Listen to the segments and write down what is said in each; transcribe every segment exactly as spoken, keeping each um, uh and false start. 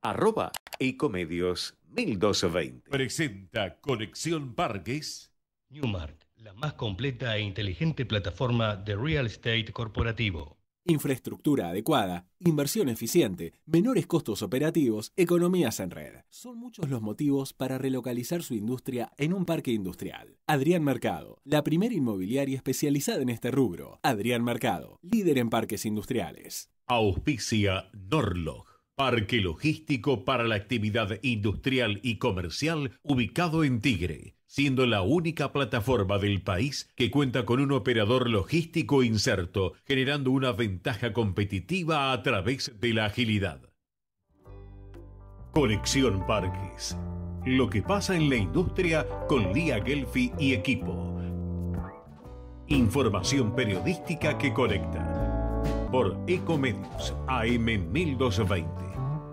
arroba ecomedios mil doscientos veinte. Presenta Conexión Parques. Newmark, la más completa e inteligente plataforma de real estate corporativo. Infraestructura adecuada, inversión eficiente, menores costos operativos, economías en red. Son muchos los motivos para relocalizar su industria en un parque industrial. Adrián Mercado, la primera inmobiliaria especializada en este rubro. Adrián Mercado, líder en parques industriales. Auspicia Norlog, parque logístico para la actividad industrial y comercial ubicado en Tigre, siendo la única plataforma del país que cuenta con un operador logístico inserto, generando una ventaja competitiva a través de la agilidad. Conexión Parques. Lo que pasa en la industria con Lía Gelfi y equipo. Información periodística que conecta. Por Ecomedios A M mil doscientos veinte.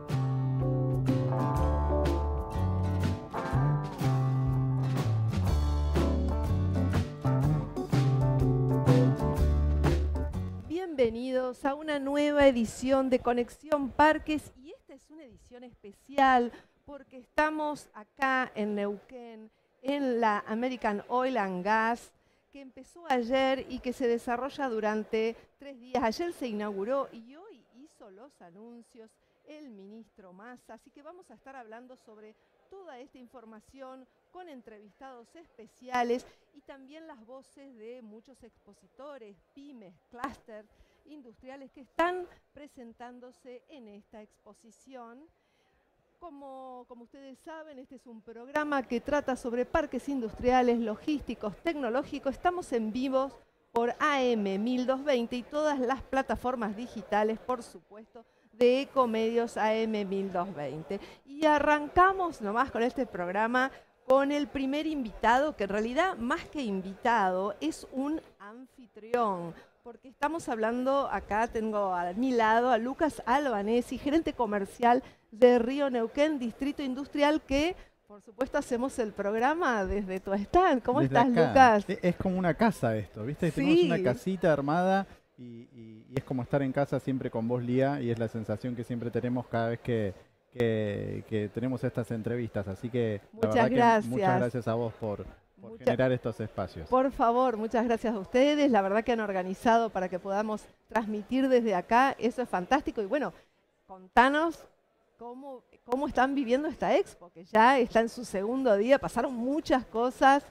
Bienvenidos a una nueva edición de Conexión Parques, y esta es una edición especial porque estamos acá en Neuquén, en la American Oil and Gas, que empezó ayer y que se desarrolla durante tres días. Ayer se inauguró y hoy hizo los anuncios el ministro Massa, así que vamos a estar hablando sobre toda esta información con entrevistados especiales y también las voces de muchos expositores, pymes, clústeres industriales que están presentándose en esta exposición. Como, como ustedes saben, este es un programa que trata sobre parques industriales, logísticos, tecnológicos. Estamos en vivo por A M mil doscientos veinte y todas las plataformas digitales, por supuesto, de Ecomedios A M mil doscientos veinte. Y arrancamos nomás con este programa con el primer invitado, que en realidad más que invitado es un anfitrión, porque estamos hablando, acá tengo a mi lado a Lucas Albanesi, gerente comercial de Río Neuquén, Distrito Industrial, que por supuesto hacemos el programa desde tu stand. ¿Cómo Desde estás, acá. Lucas? Es como una casa esto, ¿viste? Sí. Tenemos una casita armada y, y, y es como estar en casa siempre con vos, Lía, y es la sensación que siempre tenemos cada vez que, que, que tenemos estas entrevistas. Así que Muchas la verdad gracias. que muchas gracias a vos por, por Mucha- generar estos espacios. Por favor, muchas gracias a ustedes. La verdad que han organizado para que podamos transmitir desde acá. Eso es fantástico. Y bueno, contanos cómo, cómo están viviendo esta expo, que ya está en su segundo día. Pasaron muchas cosas.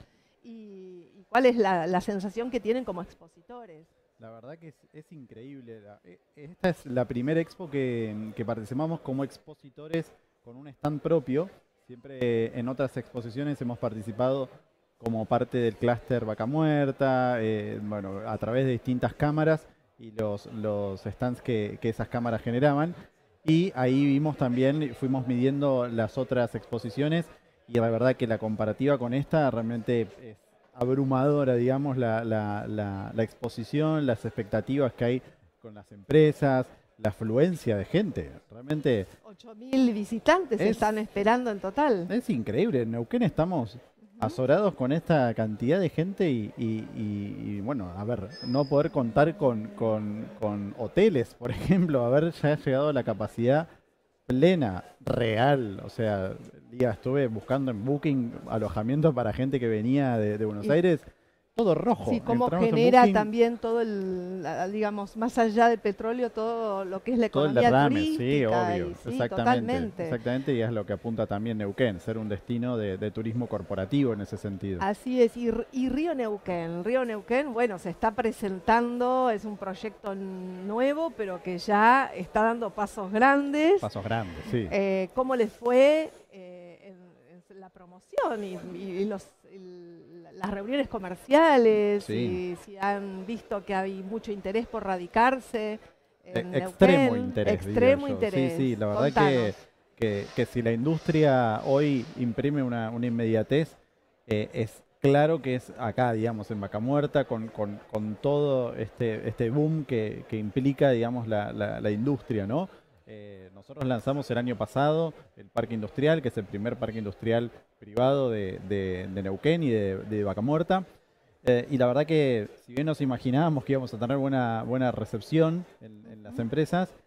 ¿Y, y cuál es la, la sensación que tienen como expositores? La verdad que es, es increíble. La- e- Esta es la primera expo que, que participamos como expositores con un stand propio. Siempre en otras exposiciones hemos participado como parte del clúster Vaca Muerta, eh, bueno, a través de distintas cámaras y los, los stands que, que esas cámaras generaban. Y ahí vimos también, fuimos midiendo las otras exposiciones y la verdad que la comparativa con esta realmente es abrumadora, digamos, la, la, la, la exposición, las expectativas que hay con las empresas, la afluencia de gente. Realmente ocho mil visitantes Es- están esperando en total. es increíble. En Neuquén estamos azorados con esta cantidad de gente y, y- y- y, bueno, a ver, no poder contar con, con- con hoteles, por ejemplo, haber ya llegado a la capacidad plena, real. O sea, día estuve buscando en Booking alojamiento para gente que venía de, de Buenos Y- Aires, todo rojo. Sí, cómo Entramos en genera Booking, también todo el, la- digamos, más allá del petróleo, todo lo que es la todo el economía derrame, sí, turística. obvio, y- sí, exactamente, totalmente. exactamente, y es lo que apunta también Neuquén, ser un destino de, de turismo corporativo en ese sentido. Así es, y, R- y Río Neuquén. Río Neuquén, bueno, se está presentando, es un proyecto nuevo, pero que ya está dando pasos grandes. Pasos grandes, sí. Eh, ¿Cómo les fue eh, en, en la promoción y, y- y los, el- las reuniones comerciales? Sí. Y si han visto que hay mucho interés por radicarse en E- extremo Neuquén. interés, Extremo diría yo. interés. Sí, sí, la verdad que, Contanos. que, que si la industria hoy imprime una, una inmediatez, eh, es claro que es acá, digamos, en Vaca Muerta, con, con, con todo este, este boom que, que implica, digamos, la, la, la industria, ¿no? Eh, nosotros lanzamos el año pasado el parque industrial, que es el primer parque industrial privado de, de- de Neuquén y de, de Vaca Muerta. Eh, y la verdad que, si bien nos imaginábamos que íbamos a tener buena, buena recepción en, en las empresas,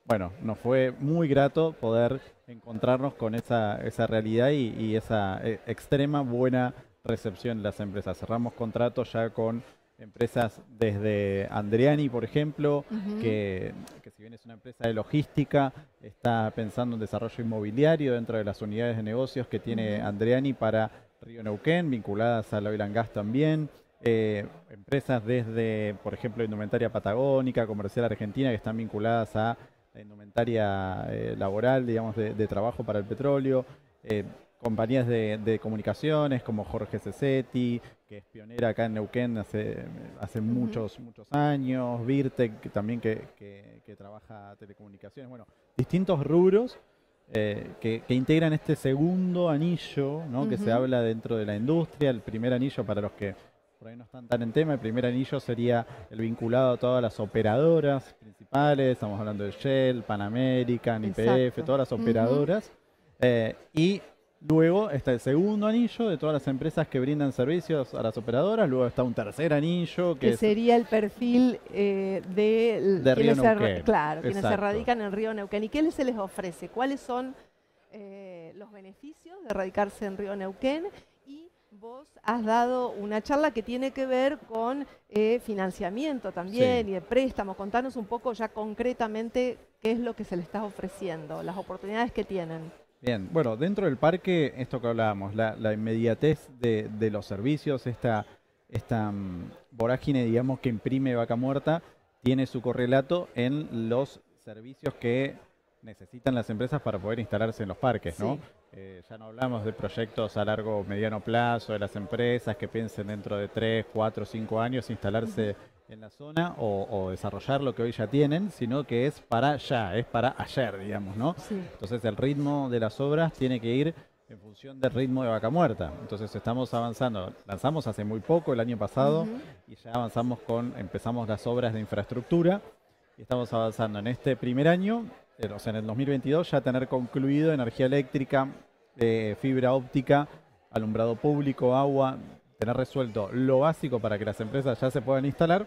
bueno, nos fue muy grato poder encontrarnos con esa, esa realidad y, y esa eh, extrema buena recepción de las empresas. Cerramos contratos ya con empresas desde Andreani, por ejemplo, Ujú. que, que si bien es una empresa de logística, está pensando en desarrollo inmobiliario dentro de las unidades de negocios que tiene Ujú. Andreani para Río Neuquén, vinculadas al Oil and Gas también. Eh, empresas desde, por ejemplo, Indumentaria Patagónica, Comercial Argentina, que están vinculadas a la indumentaria eh, laboral, digamos, de, de trabajo para el petróleo. Eh, compañías de, de comunicaciones como Jorge Cesetti, que es pionera acá en Neuquén hace, hace Ujú. muchos, muchos años, Virtec, que también que, que, que trabaja telecomunicaciones, bueno, distintos rubros eh, que, que integran este segundo anillo, ¿no? Que se Ujú. habla dentro de la industria. El primer anillo, para los que por ahí no están tan en tema, el primer anillo sería el vinculado a todas las operadoras principales, estamos hablando de Shell, Pan American, Y P F, Exacto. todas las Ujú. operadoras. Eh, y luego está el segundo anillo de todas las empresas que brindan servicios a las operadoras. Luego está un tercer anillo que Que es sería el perfil eh, de, de Río quienes, se, Neuquén. claro, quienes se Exacto. radican en Río Neuquén. ¿Y qué les- se les ofrece? ¿Cuáles son eh, los beneficios de radicarse en Río Neuquén? Y vos has dado una charla que tiene que ver con eh, financiamiento también Sí. y de préstamo. Contanos un poco ya concretamente qué es lo que se les está ofreciendo, las oportunidades que tienen. Bien, bueno, dentro del parque, esto que hablábamos, la, la inmediatez de, de los servicios, esta, esta mm, vorágine, digamos, que imprime Vaca Muerta, tiene su correlato en los servicios que necesitan las empresas para poder instalarse en los parques, ¿no? Sí. Eh, ya no hablamos de proyectos a largo o mediano plazo, de las empresas que piensen dentro de tres, cuatro, cinco años instalarse en la zona o, o desarrollar lo que hoy ya tienen, sino que es para ya, es para ayer, digamos, ¿no? Sí. Entonces el ritmo de las obras tiene que ir en función del ritmo de Vaca Muerta. Entonces estamos avanzando, lanzamos hace muy poco, el año pasado, Ujú. y ya avanzamos con, empezamos las obras de infraestructura, y estamos avanzando en este primer año, eh, o sea, en el dos mil veintidós, ya tener concluido energía eléctrica, eh, fibra óptica, alumbrado público, agua, tener resuelto lo básico para que las empresas ya se puedan instalar,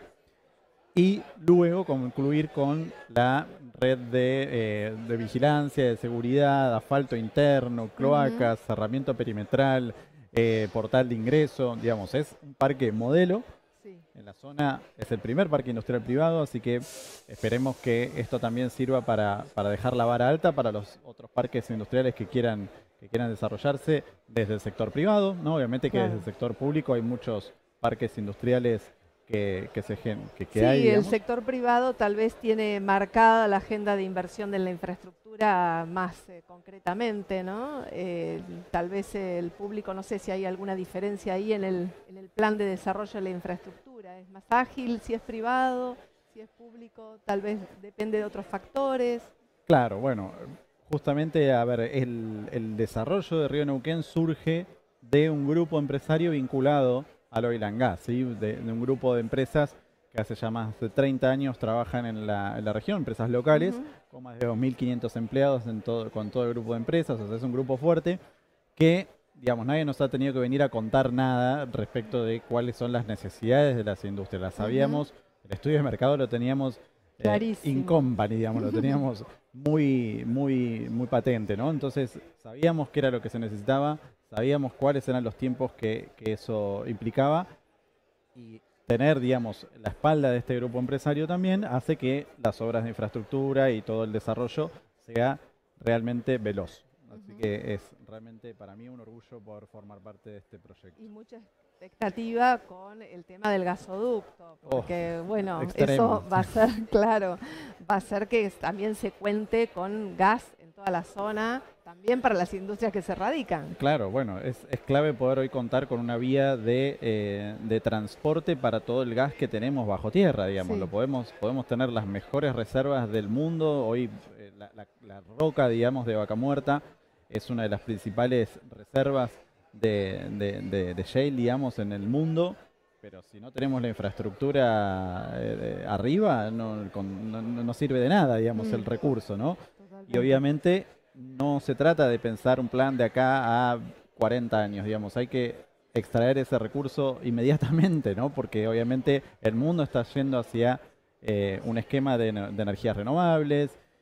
y luego concluir con la red de, eh, de vigilancia, de seguridad, asfalto interno, cloacas, cerramiento perimetral, eh, portal de ingreso, digamos, es un parque modelo. Sí. En la zona es el primer parque industrial privado, así que esperemos que esto también sirva para, para dejar la vara alta para los otros parques industriales que quieran, que quieran desarrollarse desde el sector privado, ¿no? Obviamente que Claro. desde el sector público hay muchos parques industriales que, que, se, gen- que, que Sí, hay, el digamos. sector privado tal vez tiene marcada la agenda de inversión de la infraestructura más eh, concretamente, ¿no? Eh, tal vez el público, no sé si hay alguna diferencia ahí en el, en el plan de desarrollo de la infraestructura. ¿Es más ágil si es privado, si es público? Tal vez depende de otros factores. Claro, bueno, justamente, a ver, el, el desarrollo de Río Neuquén surge de un grupo empresario vinculado al Oil and Gas, ¿sí? de, de un grupo de empresas que hace ya más de treinta años trabajan en la, en la región, empresas locales, Ujú. con más de dos mil quinientos empleados en todo, con todo el grupo de empresas, o sea, es un grupo fuerte que, digamos, nadie nos ha tenido que venir a contar nada respecto de cuáles son las necesidades de las industrias. Las Ujú. sabíamos, el estudio de mercado lo teníamos eh, Clarísimo. in company, digamos, lo teníamos muy, muy, muy patente, ¿no? Entonces, sabíamos qué era lo que se necesitaba, sabíamos cuáles eran los tiempos que, que eso implicaba, y tener, digamos, la espalda de este grupo empresario también hace que las obras de infraestructura y todo el desarrollo sea realmente veloz. Así Ujú. que es realmente para mí un orgullo poder formar parte de este proyecto. Y mucha expectativa con el tema del gasoducto, porque bueno, extremo. eso va a ser, claro, va a ser que también se cuente con gas en toda la zona, también para las industrias que se radican. Claro, bueno, es, es clave poder hoy contar con una vía de, eh, de transporte para todo el gas que tenemos bajo tierra, digamos. Sí. Lo podemos, podemos tener las mejores reservas del mundo. Hoy eh, la, la- la roca, digamos, de Vaca Muerta es una de las principales reservas de, de, de, de shale, digamos, en el mundo. Pero si no tenemos la infraestructura eh, de arriba, no, con- no, no sirve de nada, digamos, Mm. el recurso, ¿no? Y Totalmente. obviamente no se trata de pensar un plan de acá a cuarenta años, digamos, hay que extraer ese recurso inmediatamente, ¿no? Porque obviamente el mundo está yendo hacia eh, un esquema de, ener- de energías renovables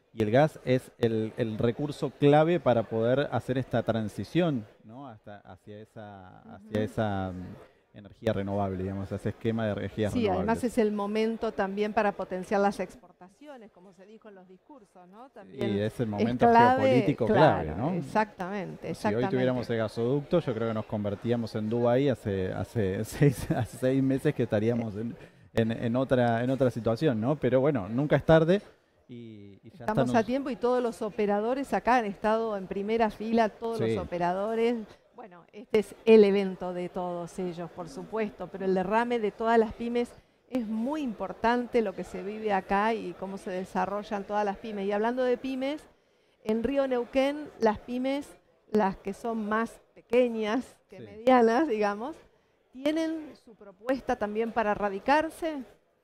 y el gas es el, el recurso clave para poder hacer esta transición, ¿no? Hasta, hacia esa, hacia Ujú. esa mm, energía renovable, digamos, ese esquema de energías Sí, renovables. además es el momento también para potenciar las exportaciones, como se dijo en los discursos, ¿no? También Y es el es momento clave, geopolítico clave, claro, ¿no? exactamente, Si exactamente. hoy tuviéramos el gasoducto, yo creo que nos convertíamos en Dubái hace, hace, seis, hace seis meses que estaríamos en, en, en otra, en otra situación, ¿no? Pero bueno, nunca es tarde y, y ya Estamos están a tiempo y todos los operadores acá han estado en primera fila, todos Sí. los operadores. Bueno, este es el evento de todos ellos, por supuesto, pero el derrame de todas las pymes es muy importante, lo que se vive acá y cómo se desarrollan todas las pymes. Y hablando de pymes, en Río Neuquén, las pymes, las que son más pequeñas que Sí. medianas, digamos, ¿tienen su propuesta también para radicarse?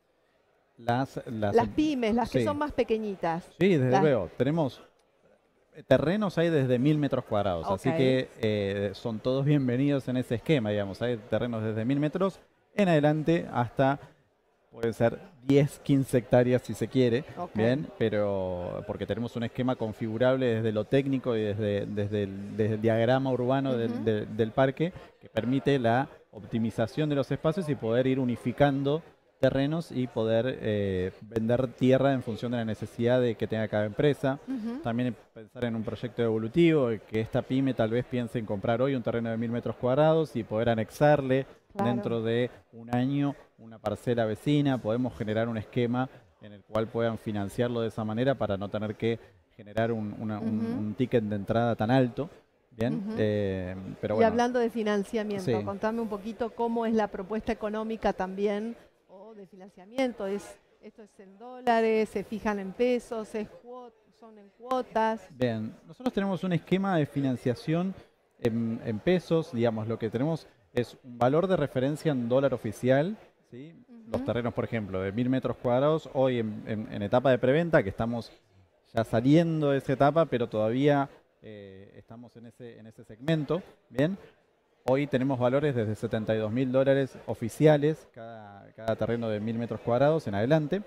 las, las, Las pymes, las que sí. son más pequeñitas. Sí, desde las- luego. Tenemos terrenos hay desde mil metros cuadrados, así Ok. que eh, son todos bienvenidos en ese esquema, digamos. Hay terrenos desde mil metros en adelante hasta, puede ser diez, quince hectáreas si se quiere, Ok. bien, pero porque tenemos un esquema configurable desde lo técnico y desde, desde, el, desde el diagrama urbano del, Ujú. del- del parque que permite la optimización de los espacios y poder ir unificando terrenos y poder eh, vender tierra en función de la necesidad de que tenga cada empresa. Ujú. También pensar en un proyecto evolutivo, que esta pyme tal vez piense en comprar hoy un terreno de mil metros cuadrados y poder anexarle Claro. dentro de un año una parcela vecina. Podemos generar un esquema en el cual puedan financiarlo de esa manera para no tener que generar un, una- un- Ujú. un ticket de entrada tan alto. Bien, Ujú. eh, pero Y bueno, hablando de financiamiento, Sí. contame un poquito cómo es la propuesta económica también o de financiamiento. ¿Es, ¿Esto es en dólares? ¿Se fijan en pesos? ¿Es cuo- ¿Son en cuotas? bien, nosotros tenemos un esquema de financiación en, en pesos, digamos, lo que tenemos es un valor de referencia en dólar oficial, ¿sí? Los Ujú. terrenos, por ejemplo, de mil metros cuadrados, hoy en, en- en etapa de preventa, que estamos ya saliendo de esa etapa, pero todavía eh, estamos en ese, en ese segmento, ¿bien? Hoy tenemos valores desde setenta y dos mil dólares oficiales, cada, cada terreno de mil metros cuadrados en adelante,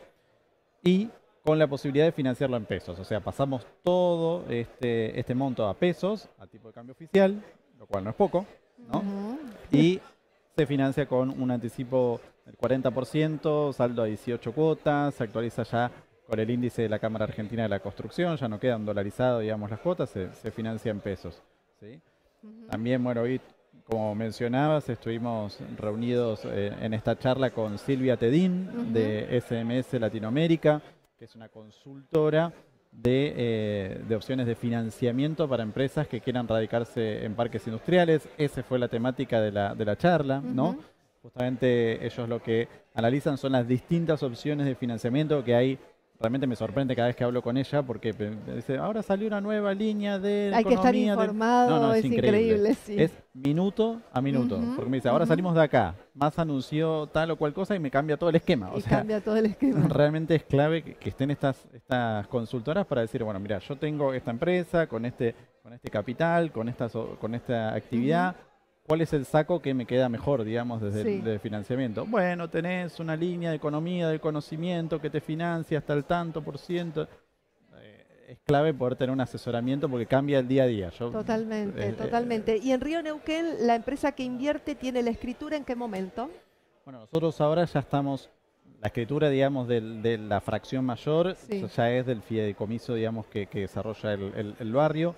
y con la posibilidad de financiarlo en pesos. O sea, pasamos todo este, este monto a pesos, a tipo de cambio oficial, lo cual no es poco, ¿no? Ujú. Y se financia con un anticipo del cuarenta por ciento, saldo a dieciocho cuotas, se actualiza ya con el índice de la Cámara Argentina de la Construcción, ya no quedan dolarizadas, digamos, las cuotas, se, se financia en pesos, ¿sí? Ujú. También, bueno, hoy, como mencionabas, estuvimos reunidos eh, en esta charla con Silvia Tedín Ujú. de S M S Latinoamérica, que es una consultora de, eh, de opciones de financiamiento para empresas que quieran radicarse en parques industriales. Esa fue la temática de la, de la charla, ¿no? Ujú. Justamente ellos lo que analizan son las distintas opciones de financiamiento que hay. Realmente me sorprende cada vez que hablo con ella porque pe- dice, ahora salió una nueva línea de Hay que estar economía de-". informado, No, no, es increíble, sí. Es minuto a minuto. Ujú, Porque me dice, ahora ujú. salimos de acá, más anunció tal o cual cosa y me cambia todo el esquema. O y sea, cambia todo el esquema. realmente es clave que, que estén estas, estas consultoras para decir, bueno, mira, yo tengo esta empresa con este, con este capital, con esta, so- con esta actividad. ¿Cuál es el saco que me queda mejor, digamos, desde Sí. el de financiamiento? Bueno, tenés una línea de economía del conocimiento que te financia hasta el tanto por ciento. Eh, es clave poder tener un asesoramiento porque cambia el día a día. Yo, Totalmente, eh, eh, totalmente. Y en Río Neuquén, la empresa que invierte tiene la escritura en qué momento? Bueno, nosotros ahora ya estamos, la escritura, digamos, del- de la fracción mayor, Sí. ya es del fideicomiso, digamos, que, que desarrolla el, el- el barrio.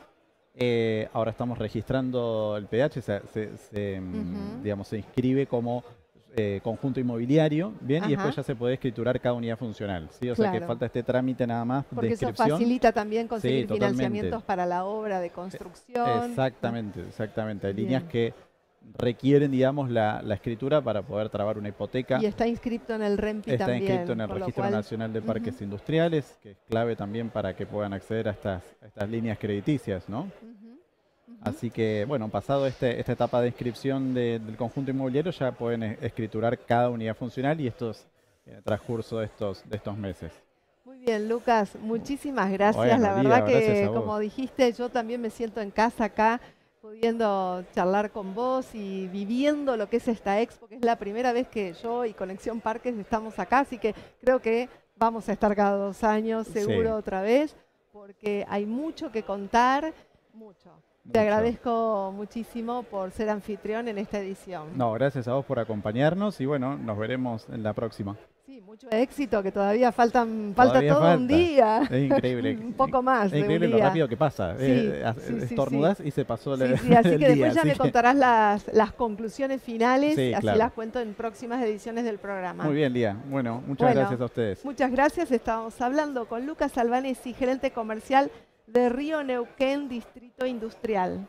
Eh, ahora estamos registrando el P H, se, se- se, mm, Ujú. digamos, se inscribe como eh, conjunto inmobiliario, bien, y después Ajá. ya se puede escriturar cada unidad funcional, ¿sí? O sea que Claro. falta este trámite nada más de Porque eso inscripción. facilita también conseguir totalmente. financiamientos para la obra de construcción. Exactamente, exactamente. Hay líneas Bien. que requieren, digamos, la, la escritura para poder trabar una hipoteca. Y está inscrito en el REMPI Está también. inscrito en el por lo Registro cual- Nacional de Parques Ujú, Industriales, que es clave también para que puedan acceder a estas, a estas líneas crediticias, ¿no? ujú, ujú. Así que, bueno, pasado este, esta etapa de inscripción de- del conjunto inmobiliario, ya pueden e- escriturar cada unidad funcional y esto es en el transcurso de estos, de estos meses. Muy bien, Lucas, muchísimas gracias. Bueno, la Lía, verdad gracias que, a vos. como dijiste, yo también me siento en casa acá, pudiendo charlar con vos y viviendo lo que es esta expo, que es la primera vez que yo y Conexión Parques estamos acá, así que creo que vamos a estar cada dos años, seguro Sí. otra vez, porque hay mucho que contar, mucho. Mucho. Te agradezco muchísimo por ser anfitrión en esta edición. No, gracias a vos por acompañarnos y bueno, nos veremos en la próxima. Sí, mucho éxito, que todavía faltan, falta Todavía todo falta. un día. Es increíble. Un poco más Es de un increíble lo día. rápido que pasa. Sí, Eh, sí, sí, estornudás sí. y se pasó Sí, el, sí, así el que después día, ya así me que- contarás las, las conclusiones finales, Sí, así claro. las cuento en próximas ediciones del programa. Muy bien, Lía. Bueno, muchas Bueno, gracias a ustedes. Muchas gracias. Estábamos hablando con Lucas Albanesi, gerente comercial de Río Neuquén, Distrito Industrial.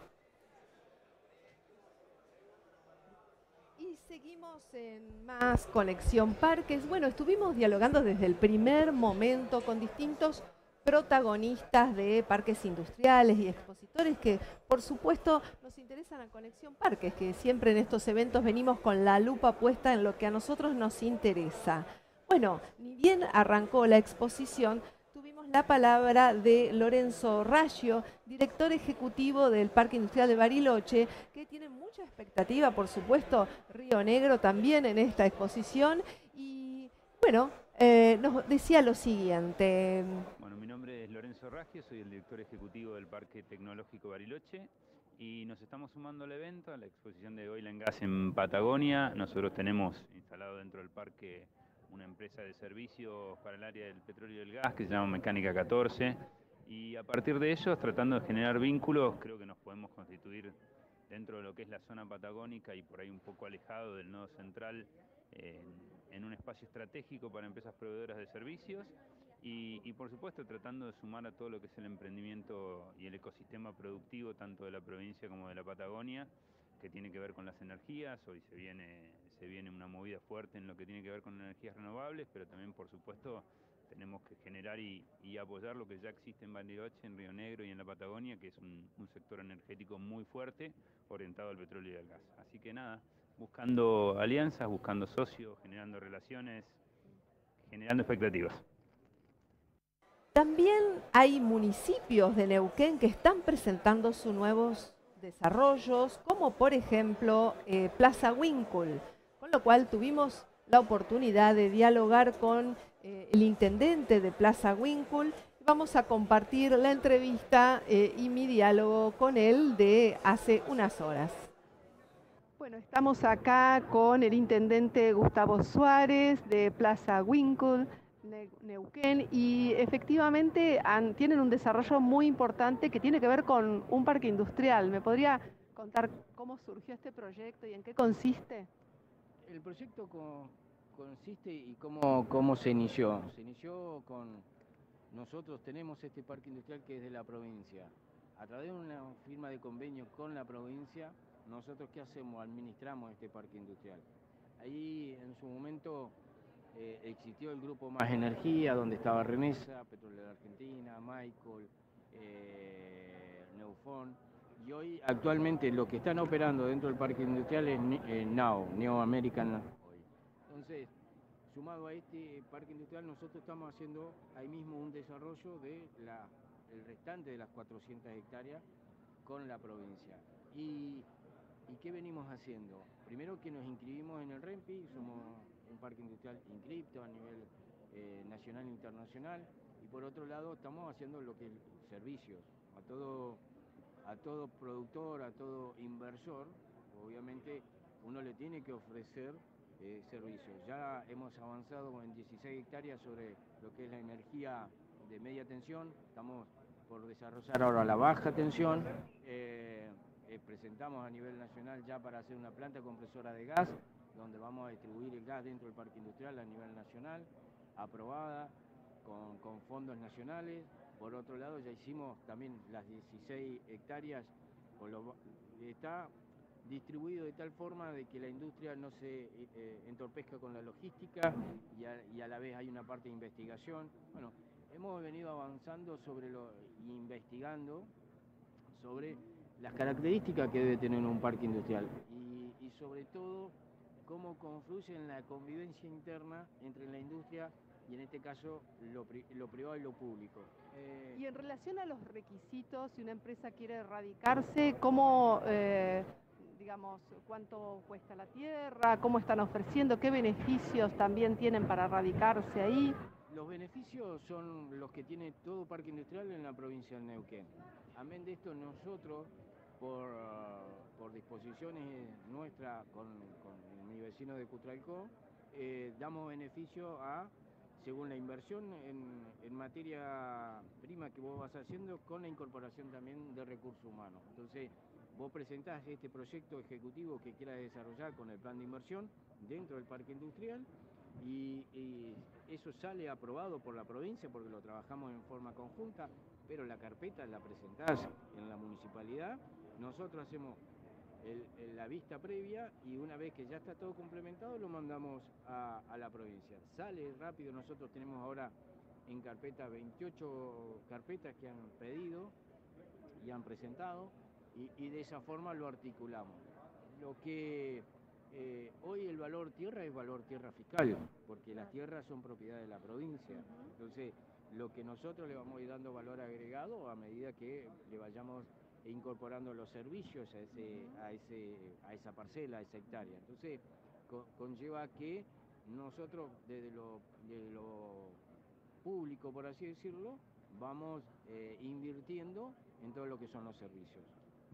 Y seguimos en más Conexión Parques. Bueno, estuvimos dialogando desde el primer momento con distintos protagonistas de parques industriales y expositores que, por supuesto, nos interesan a Conexión Parques, que siempre en estos eventos venimos con la lupa puesta en lo que a nosotros nos interesa. Bueno, ni bien arrancó la exposición, tuvimos la palabra de Lorenzo Raggio, director ejecutivo del Parque Industrial de Bariloche, que tiene mucha expectativa, por supuesto, Río Negro también en esta exposición. Y bueno, eh, nos decía lo siguiente. Bueno, mi nombre es Lorenzo Raggio, soy el director ejecutivo del Parque Tecnológico Bariloche y nos estamos sumando al evento, a la exposición de Oil and Gas en Patagonia. Nosotros tenemos instalado dentro del parque una empresa de servicios para el área del petróleo y el gas que se llama Mecánica catorce, y a partir de ellos, tratando de generar vínculos, creo que nos podemos constituir dentro de lo que es la zona patagónica y por ahí un poco alejado del nodo central, eh, en un espacio estratégico para empresas proveedoras de servicios y, y por supuesto tratando de sumar a todo lo que es el emprendimiento y el ecosistema productivo tanto de la provincia como de la Patagonia, que tiene que ver con las energías. Hoy se viene, se viene una movida fuerte en lo que tiene que ver con energías renovables, pero también por supuesto tenemos que generar y, y apoyar lo que ya existe en Bariloche, en Río Negro y en la Patagonia, que es un, un sector energético muy fuerte orientado al petróleo y al gas. Así que nada, buscando alianzas, buscando socios, generando relaciones, generando expectativas. También hay municipios de Neuquén que están presentando sus nuevos desarrollos, como por ejemplo eh, Plaza Winkle, con lo cual tuvimos la oportunidad de dialogar con eh, el intendente de Plaza Winkle. Vamos a compartir la entrevista eh, y mi diálogo con él de hace unas horas. Bueno, estamos acá con el intendente Gustavo Suárez de Plaza Winkle, Neuquén, y efectivamente han, tienen un desarrollo muy importante que tiene que ver con un parque industrial. ¿Me podría contar cómo surgió este proyecto y en qué consiste? El proyecto co consiste y cómo, cómo se inició. Se inició con... Nosotros tenemos este parque industrial que es de la provincia. A través de una firma de convenio con la provincia, nosotros ¿qué hacemos? Administramos este parque industrial. Ahí en su momento eh, existió el grupo Más Energía, donde estaba Renesa, Petrolera Argentina, Michael, eh, Neufon. Y hoy actualmente lo que están operando dentro del parque industrial es eh, Now, Neo American hoy. Entonces, sumado a este parque industrial, nosotros estamos haciendo ahí mismo un desarrollo de la, el restante de las cuatrocientas hectáreas con la provincia. Y, ¿Y qué venimos haciendo? Primero que nos inscribimos en el RENPI, somos un parque industrial inscripto a nivel eh, nacional e internacional, y por otro lado estamos haciendo lo que es servicios a todo, a todo productor, a todo inversor. Obviamente uno le tiene que ofrecer Eh, servicios. Ya hemos avanzado en dieciséis hectáreas sobre lo que es la energía de media tensión. Estamos por desarrollar ahora la baja tensión. Eh, eh, presentamos a nivel nacional ya para hacer una planta compresora de gas, donde vamos a distribuir el gas dentro del parque industrial a nivel nacional, aprobada con, con fondos nacionales. Por otro lado, ya hicimos también las dieciséis hectáreas, con lo, está distribuido de tal forma de que la industria no se eh, entorpezca con la logística y a, y a la vez hay una parte de investigación. Bueno, hemos venido avanzando sobre lo, y investigando sobre las características que debe tener un parque industrial y, y sobre todo cómo confluye en la convivencia interna entre la industria y en este caso lo, pri lo privado y lo público. Eh... Y en relación a los requisitos, si una empresa quiere radicarse, ¿cómo... Eh... digamos, cuánto cuesta la tierra, cómo están ofreciendo, qué beneficios también tienen para radicarse ahí? los beneficios son los que tiene todo parque industrial en la provincia de Neuquén. Amén de esto, nosotros, por, uh, por disposiciones nuestras con, con mi vecino de Cutralcó, eh, damos beneficio a, según la inversión en, en materia prima que vos vas haciendo, con la incorporación también de recursos humanos. Entonces, vos presentás este proyecto ejecutivo que quieras desarrollar con el plan de inversión dentro del parque industrial y, y eso sale aprobado por la provincia porque lo trabajamos en forma conjunta, pero la carpeta la presentás en la municipalidad, nosotros hacemos el, el, la vista previa y una vez que ya está todo complementado lo mandamos a, a la provincia. Sale rápido, nosotros tenemos ahora en carpeta veintiocho carpetas que han pedido y han presentado y, y de esa forma lo articulamos. Lo que eh, hoy el valor tierra es valor tierra fiscal, porque las tierras son propiedad de la provincia. Entonces, lo que nosotros le vamos a ir dando valor agregado a medida que le vayamos incorporando los servicios a, ese, a, ese, a esa parcela, a esa hectárea. Entonces, co conlleva que nosotros desde lo, desde lo público, por así decirlo, vamos eh, invirtiendo en todo lo que son los servicios.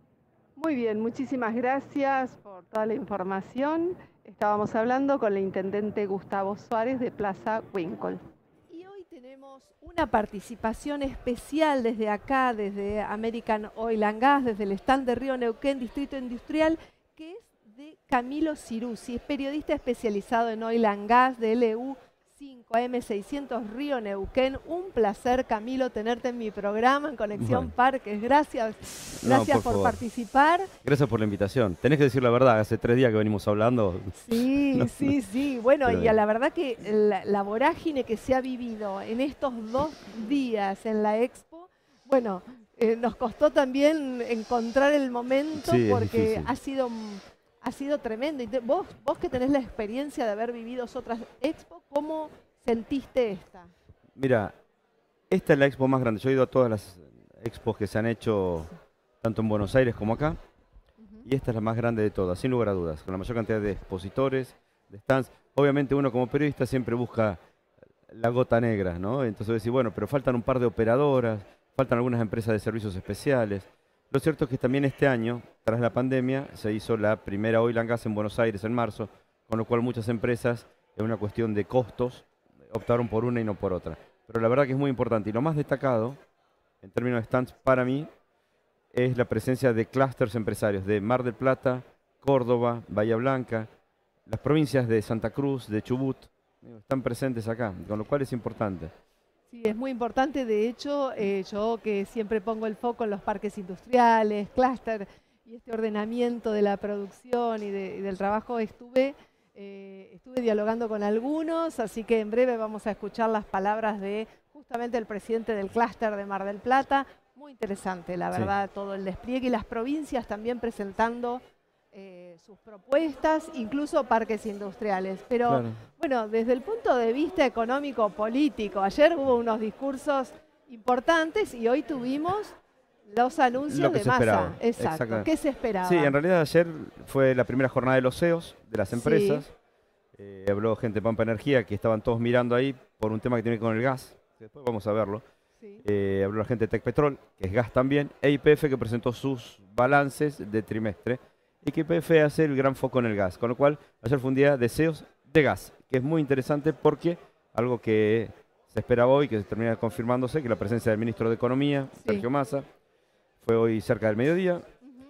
Muy bien, muchísimas gracias por toda la información. Estábamos hablando con el intendente Gustavo Suárez de Plaza Winkle. Y hoy tenemos una participación especial desde acá, desde American Oil and Gas, desde el stand de Río Neuquén, Distrito Industrial, que es de Camilo Ciruzzi, es periodista especializado en Oil and Gas de L U cinco A M seiscientos Río Neuquén. Un placer, Camilo, tenerte en mi programa en Conexión bueno. Parques. Gracias, gracias no, por, por participar. Gracias por la invitación. Tenés que decir la verdad, hace tres días que venimos hablando. Sí, no, sí, no. sí. Bueno, Pero y a la verdad que la, la vorágine que se ha vivido en estos dos días en la Expo, bueno, eh, nos costó también encontrar el momento sí, porque ha sido... Ha sido tremendo. Y te, vos, vos que tenés la experiencia de haber vivido otras expos, ¿cómo sentiste esta? Mira, esta es la expo más grande. Yo he ido a todas las expos que se han hecho, tanto en Buenos Aires como acá. Uh-huh. Y esta es la más grande de todas, sin lugar a dudas. Con la mayor cantidad de expositores, de stands. Obviamente uno como periodista siempre busca la gota negra, ¿no? Entonces decís, bueno, pero faltan un par de operadoras, faltan algunas empresas de servicios especiales. Lo cierto es que también este año, tras la pandemia, se hizo la primera Oil and Gas en Buenos Aires en marzo, con lo cual muchas empresas, en una cuestión de costos, optaron por una y no por otra. Pero la verdad que es muy importante. Y lo más destacado, en términos de stands, para mí, es la presencia de clústeres empresarios de Mar del Plata, Córdoba, Bahía Blanca, las provincias de Santa Cruz, de Chubut, están presentes acá, con lo cual es importante. Sí, es muy importante. De hecho, eh, yo que siempre pongo el foco en los parques industriales, clúster y este ordenamiento de la producción y, de, y del trabajo, estuve, eh, estuve dialogando con algunos, así que en breve vamos a escuchar las palabras de justamente el presidente del clúster de Mar del Plata. Muy interesante, la verdad, sí. Todo el despliegue y las provincias también presentando Eh, sus propuestas, incluso parques industriales. Pero claro. Bueno, desde el punto de vista económico-político, ayer hubo unos discursos importantes y hoy tuvimos los anuncios de Massa. Exacto. ¿Qué se esperaba? Sí, en realidad ayer fue la primera jornada de los C E Os de las empresas. Sí. Eh, habló gente de Pampa Energía que estaban todos mirando ahí por un tema que tiene que ver con el gas. Después vamos a verlo. Sí. Eh, habló la gente de Tecpetrol, que es gas también, e Y P F que presentó sus balances de trimestre. Y que Y P F hace el gran foco en el gas, con lo cual ayer fue un día de C E Os de gas, que es muy interesante porque algo que se esperaba hoy, que se termina confirmándose, que la presencia del ministro de Economía, sí. Sergio Massa, fue hoy cerca del mediodía, uh-huh.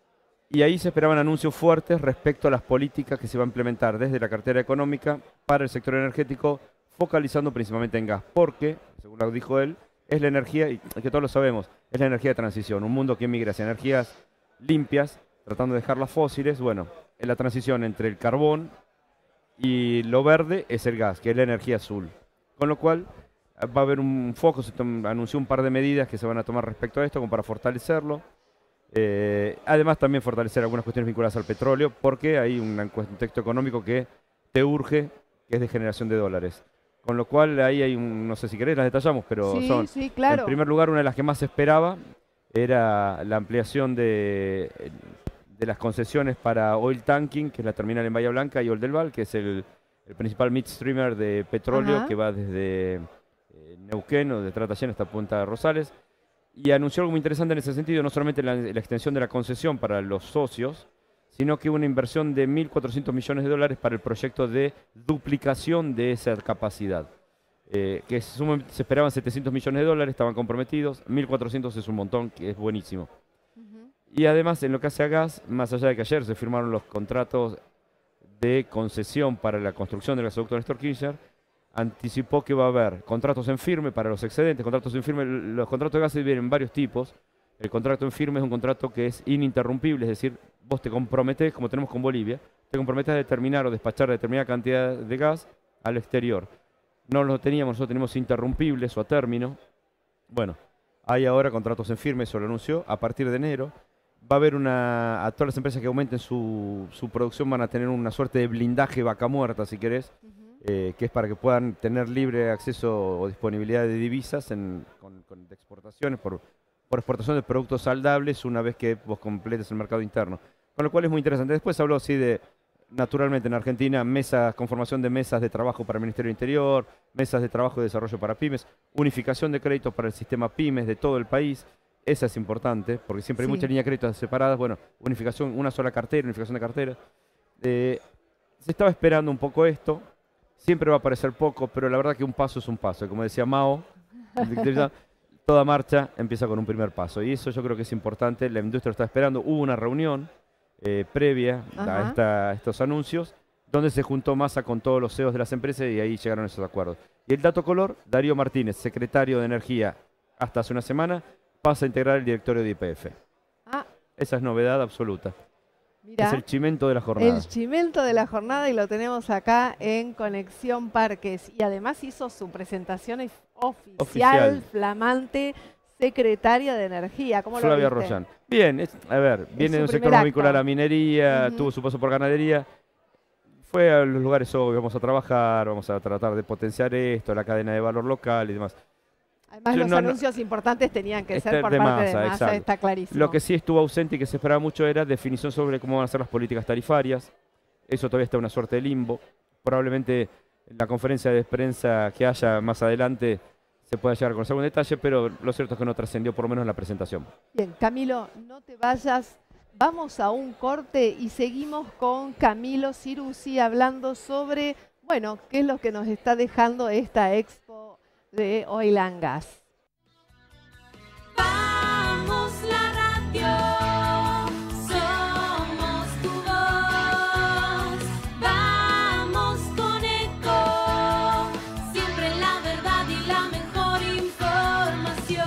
Y ahí se esperaban anuncios fuertes respecto a las políticas que se van a implementar desde la cartera económica para el sector energético, focalizando principalmente en gas, porque, según lo dijo él, es la energía, y que todos lo sabemos, es la energía de transición, un mundo que migra hacia energías limpias, tratando de dejar las fósiles. Bueno, en la transición entre el carbón y lo verde es el gas, que es la energía azul. Con lo cual va a haber un foco, se anunció un par de medidas que se van a tomar respecto a esto como para fortalecerlo. Eh, además también fortalecer algunas cuestiones vinculadas al petróleo, porque hay un contexto económico que te urge, que es de generación de dólares. Con lo cual ahí hay un, no sé si querés las detallamos, pero sí, son, sí, claro. En primer lugar, una de las que más se esperaba era la ampliación de... de las concesiones para Oil Tanking, que es la terminal en Bahía Blanca, y Oldelval, que es el, el principal midstreamer de petróleo Ajá. que va desde eh, Neuquén o de Tratayén hasta Punta Rosales, y anunció algo muy interesante en ese sentido, no solamente la, la extensión de la concesión para los socios, sino que una inversión de mil cuatrocientos millones de dólares para el proyecto de duplicación de esa capacidad. Eh, que se, se esperaban setecientos millones de dólares, estaban comprometidos, mil cuatrocientos es un montón, que es buenísimo. Uh-huh. Y además, en lo que hace a gas, más allá de que ayer se firmaron los contratos de concesión para la construcción del gasoducto Néstor Kirchner, anticipó que va a haber contratos en firme para los excedentes, contratos en firme, los contratos de gas vienen en varios tipos. El contrato en firme es un contrato que es ininterrumpible, es decir, vos te comprometés, como tenemos con Bolivia, te comprometés a determinar o despachar determinada cantidad de gas al exterior. No lo teníamos, nosotros tenemos interrumpibles o a término. Bueno, hay ahora contratos en firme, eso lo anunció, a partir de enero. Va a haber una, a todas las empresas que aumenten su, su producción van a tener una suerte de blindaje vaca muerta, si querés, uh-huh. eh, que es para que puedan tener libre acceso o disponibilidad de divisas en, con, con de exportaciones por, por exportación de productos saldables una vez que vos completes el mercado interno. Con lo cual es muy interesante. Después habló así de, naturalmente en Argentina, mesas, conformación de mesas de trabajo para el Ministerio del Interior, mesas de trabajo y desarrollo para pymes, unificación de créditos para el sistema pymes de todo el país. Esa es importante, porque siempre hay sí. muchas líneas de créditos separadas. Bueno, unificación, una sola cartera, unificación de cartera. Eh, se estaba esperando un poco esto. Siempre va a parecer poco, pero la verdad que un paso es un paso. Como decía Mao, toda marcha empieza con un primer paso. Y eso yo creo que es importante. La industria está esperando. Hubo una reunión eh, previa a, esta, a estos anuncios, donde se juntó Massa con todos los C E Os de las empresas y ahí llegaron esos acuerdos. Y el dato color, Darío Martínez, secretario de Energía hasta hace una semana, pasa a integrar el directorio de Y P F. Ah. Esa es novedad absoluta. Mirá, es el chimento de la jornada. El chimento de la jornada y lo tenemos acá en Conexión Parques. Y además hizo su presentación oficial, oficial. flamante, secretaria de Energía. ¿Cómo Flavia lo viste? Rollán. Bien, es, a ver, viene de un sector más vinculado a la minería, uh-huh. tuvo su paso por ganadería. Fue a los lugares obvios, vamos a trabajar, vamos a tratar de potenciar esto, la cadena de valor local y demás. Además, los no, anuncios no, importantes tenían que ser por de parte masa, de Massa, está clarísimo. Lo que sí estuvo ausente y que se esperaba mucho era definición sobre cómo van a ser las políticas tarifarias. Eso todavía está en una suerte de limbo. Probablemente en la conferencia de prensa que haya más adelante se pueda llegar a conocer algún detalle, pero lo cierto es que no trascendió por lo menos en la presentación. Bien, Camilo, no te vayas. Vamos a un corte y seguimos con Camilo Ciruzzi hablando sobre, bueno, qué es lo que nos está dejando esta expo de Oil and Gas. Vamos la radio, somos tu voz. Vamos con Eco, siempre la verdad y la mejor información.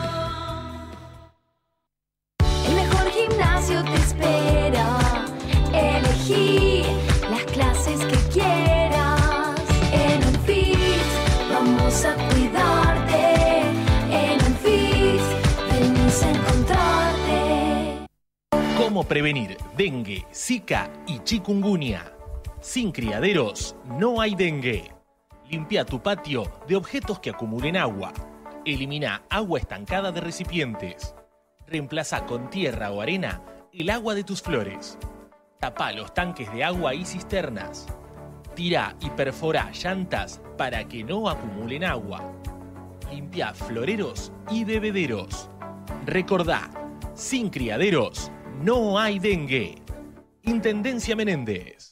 El mejor gimnasio te espera. Elegí las clases que quieras. En Unfit vamos a cuidarte. En Unfit venís a encontrarte. ¿Cómo prevenir dengue, zika y chikungunya? Sin criaderos no hay dengue. Limpia tu patio de objetos que acumulen agua. Elimina agua estancada de recipientes. Reemplaza con tierra o arena el agua de tus flores. Tapa los tanques de agua y cisternas. Tira y perfora llantas para que no acumulen agua. Limpia floreros y bebederos. Recordá, sin criaderos no hay dengue. Intendencia Menéndez.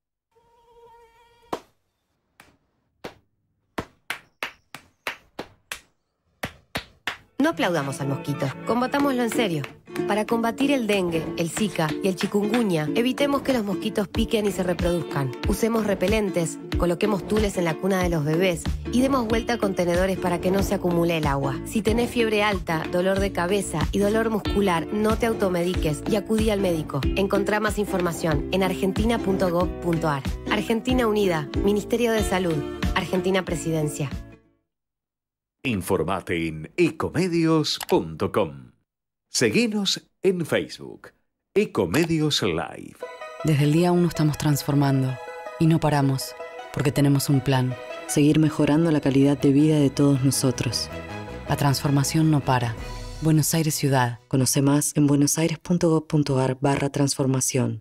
No aplaudamos al mosquito, combatámoslo en serio. Para combatir el dengue, el zika y el chikungunya, evitemos que los mosquitos piquen y se reproduzcan. Usemos repelentes, coloquemos tules en la cuna de los bebés y demos vuelta a contenedores para que no se acumule el agua. Si tenés fiebre alta, dolor de cabeza y dolor muscular, no te automediques y acudí al médico. Encontrá más información en argentina punto gov punto ar. Argentina Unida, Ministerio de Salud, Argentina Presidencia. Informate en ecomedios punto com. Seguinos en Facebook, Ecomedios Live. Desde el día uno estamos transformando y no paramos porque tenemos un plan, seguir mejorando la calidad de vida de todos nosotros. La transformación no para. Buenos Aires Ciudad. Conoce más en buenosaires punto gov punto ar barra transformación.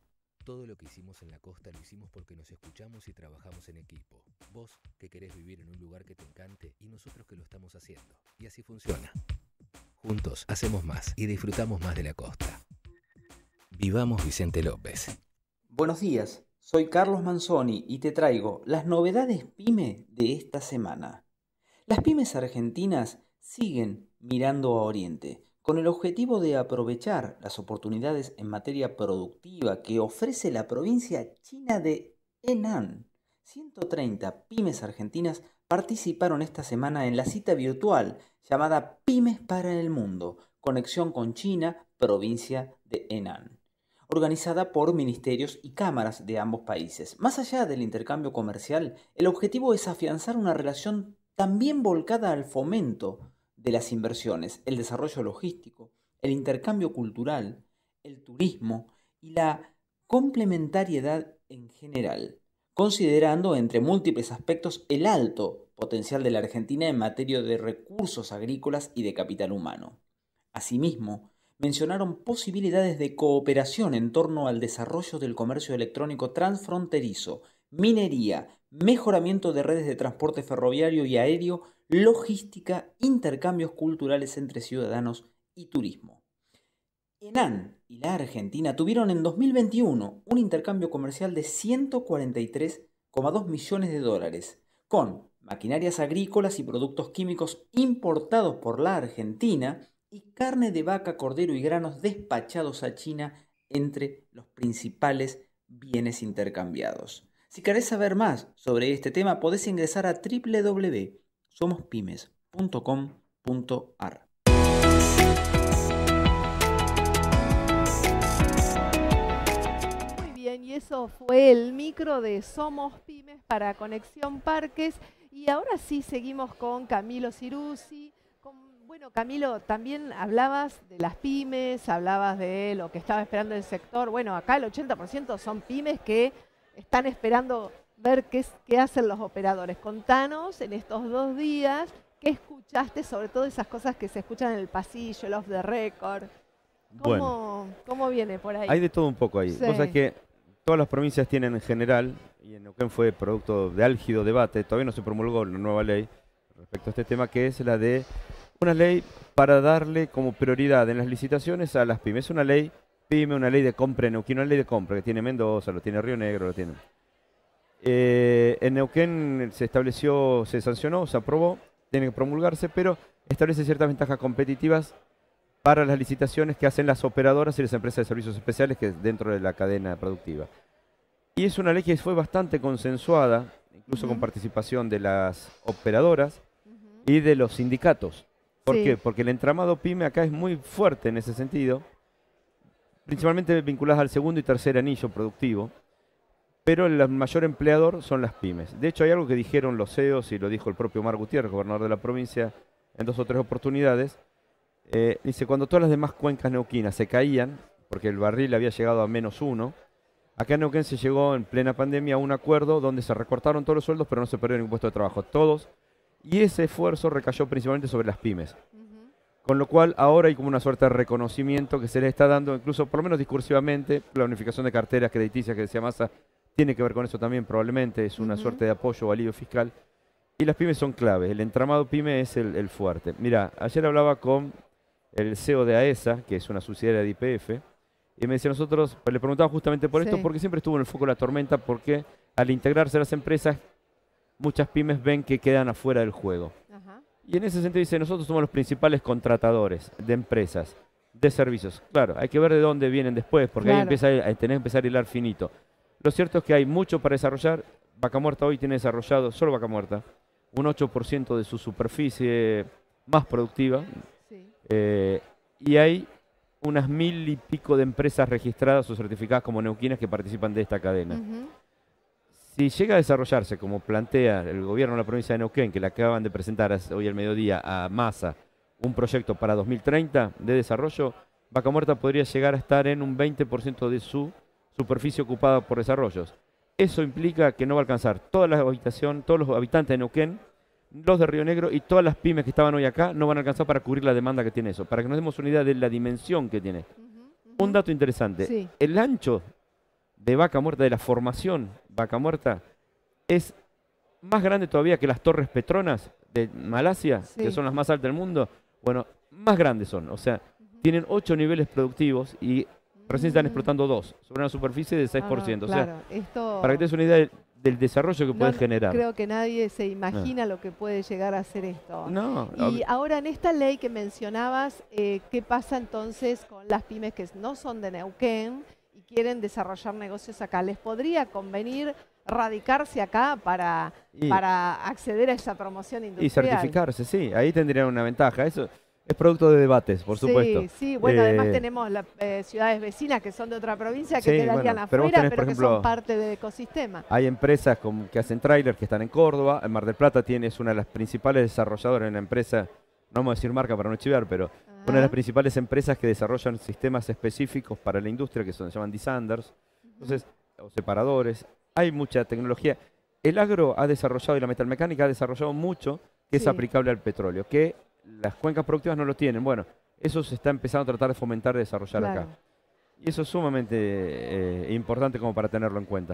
Todo lo que hicimos en la costa lo hicimos porque nos escuchamos y trabajamos en equipo. Vos que querés vivir en un lugar que te encante y nosotros que lo estamos haciendo. Y así funciona. Juntos hacemos más y disfrutamos más de la costa. Vivamos Vicente López. Buenos días, soy Carlos Manzoni y te traigo las novedades PYME de esta semana. Las pymes argentinas siguen mirando a Oriente, con el objetivo de aprovechar las oportunidades en materia productiva que ofrece la provincia china de Henan. ciento treinta pymes argentinas participaron esta semana en la cita virtual llamada Pymes para el Mundo, conexión con China, provincia de Henan, organizada por ministerios y cámaras de ambos países. Más allá del intercambio comercial, el objetivo es afianzar una relación también volcada al fomento de las inversiones, el desarrollo logístico, el intercambio cultural, el turismo y la complementariedad en general, considerando entre múltiples aspectos el alto potencial de la Argentina en materia de recursos agrícolas y de capital humano. Asimismo, mencionaron posibilidades de cooperación en torno al desarrollo del comercio electrónico transfronterizo, minería, mejoramiento de redes de transporte ferroviario y aéreo, logística, intercambios culturales entre ciudadanos y turismo. Henan y la Argentina tuvieron en dos mil veintiuno un intercambio comercial de ciento cuarenta y tres coma dos millones de dólares, con maquinarias agrícolas y productos químicos importados por la Argentina y carne de vaca, cordero y granos despachados a China entre los principales bienes intercambiados. Si querés saber más sobre este tema, podés ingresar a doble u doble u doble u punto somos pymes punto com punto a r. Muy bien, y eso fue el micro de Somos Pymes para Conexión Parques. Y ahora sí seguimos con Camilo Ciruzzi. Con, bueno, Camilo, también hablabas de las pymes, hablabas de lo que estaba esperando el sector. Bueno, acá el ochenta por ciento son pymes que están esperando ver qué, qué hacen los operadores. Contanos en estos dos días qué escuchaste, sobre todo esas cosas que se escuchan en el pasillo, el off the record. ¿Cómo, Bueno, ¿cómo viene por ahí? hay de todo un poco ahí. Sí. Vos sabés que todas las provincias tienen en general, y en Neuquén fue producto de álgido debate, todavía no se promulgó la nueva ley respecto a este tema, que es la de una ley para darle como prioridad en las licitaciones a las pymes. Es una ley PYME, una ley de compra en Neuquén, una ley de compra que tiene Mendoza, lo tiene Río Negro, lo tiene... Eh, en Neuquén se estableció, se sancionó, se aprobó, tiene que promulgarse, pero establece ciertas ventajas competitivas para las licitaciones que hacen las operadoras y las empresas de servicios especiales que es dentro de la cadena productiva. Y es una ley que fue bastante consensuada, incluso uh-huh. con participación de las operadoras uh-huh. y de los sindicatos. ¿Por sí. qué? Porque el entramado PYME acá es muy fuerte en ese sentido, principalmente vinculadas al segundo y tercer anillo productivo. Pero el mayor empleador son las pymes. De hecho, hay algo que dijeron los C E Os y lo dijo el propio Omar Gutiérrez, gobernador de la provincia, en dos o tres oportunidades. Eh, dice, cuando todas las demás cuencas neuquinas se caían, porque el barril había llegado a menos uno, acá en Neuquén se llegó en plena pandemia a un acuerdo donde se recortaron todos los sueldos, pero no se perdió ningún puesto de trabajo. Todos. Y ese esfuerzo recayó principalmente sobre las pymes. Uh-huh. Con lo cual, ahora hay como una suerte de reconocimiento que se les está dando, incluso por lo menos discursivamente, la unificación de carteras crediticias que decía Massa, tiene que ver con eso también, probablemente, es una uh-huh. suerte de apoyo o alivio fiscal. Y las pymes son claves, el entramado PYME es el, el fuerte. Mira, ayer hablaba con el C E O de AESA, que es una subsidiaria de Y P F, y me decía nosotros, pues le preguntaba justamente por sí. esto, porque siempre estuvo en el foco de la tormenta, porque al integrarse las empresas, muchas pymes ven que quedan afuera del juego. Uh-huh. Y en ese sentido dice, nosotros somos los principales contratadores de empresas, de servicios. Claro, hay que ver de dónde vienen después, porque claro. ahí empieza a, a tener que empezar a hilar finito. Lo cierto es que hay mucho para desarrollar. Vaca Muerta hoy tiene desarrollado, solo Vaca Muerta, un ocho por ciento de su superficie más productiva. Sí. Eh, y hay unas mil y pico de empresas registradas o certificadas como neuquinas que participan de esta cadena. Uh-huh. Si llega a desarrollarse, como plantea el gobierno de la provincia de Neuquén, que le acaban de presentar hoy al mediodía a Massa, un proyecto para dos mil treinta de desarrollo, Vaca Muerta podría llegar a estar en un veinte por ciento de su superficie ocupada por desarrollos. Eso implica que no va a alcanzar toda la habitación, todos los habitantes de Neuquén, los de Río Negro y todas las pymes que estaban hoy acá no van a alcanzar para cubrir la demanda que tiene eso, para que nos demos una idea de la dimensión que tiene. Uh-huh, uh-huh. Un dato interesante, sí. el ancho de Vaca Muerta, de la formación Vaca Muerta, es más grande todavía que las Torres Petronas de Malasia, Sí. que son las más altas del mundo. Bueno, más grandes son, o sea, tienen ocho niveles productivos y recién están explotando dos, sobre una superficie de seis por ciento. Ah, claro, O sea, esto- para que te des una idea del, del desarrollo que No, puede generar. Creo que nadie se imagina lo que puede llegar a ser esto. No, Y ahora en esta ley que mencionabas, eh, ¿qué pasa entonces con las pymes que no son de Neuquén y quieren desarrollar negocios acá? ¿Les podría convenir radicarse acá para, Y- para acceder a esa promoción Y industrial? certificarse, sí, ahí tendrían una ventaja. Eso es producto de debates, por supuesto. Sí, sí, bueno, además Eh, tenemos las eh, ciudades vecinas que son de otra provincia que Sí, quedarían bueno, pero vos afuera, tenés, pero por que ejemplo, son parte del ecosistema. Hay empresas como que hacen trailers que están en Córdoba. En Mar del Plata tiene, es una de las principales desarrolladoras, una empresa, no vamos a decir marca para no chivar, pero una de las principales empresas que desarrollan sistemas específicos para la industria que son, se llaman desanders, entonces, o separadores. Hay mucha tecnología. El agro ha desarrollado y la metalmecánica ha desarrollado mucho que es Sí. aplicable al petróleo, que las cuencas productivas no lo tienen. Bueno, eso se está empezando a tratar de fomentar y desarrollar Claro. acá. Y eso es sumamente eh, importante como para tenerlo en cuenta.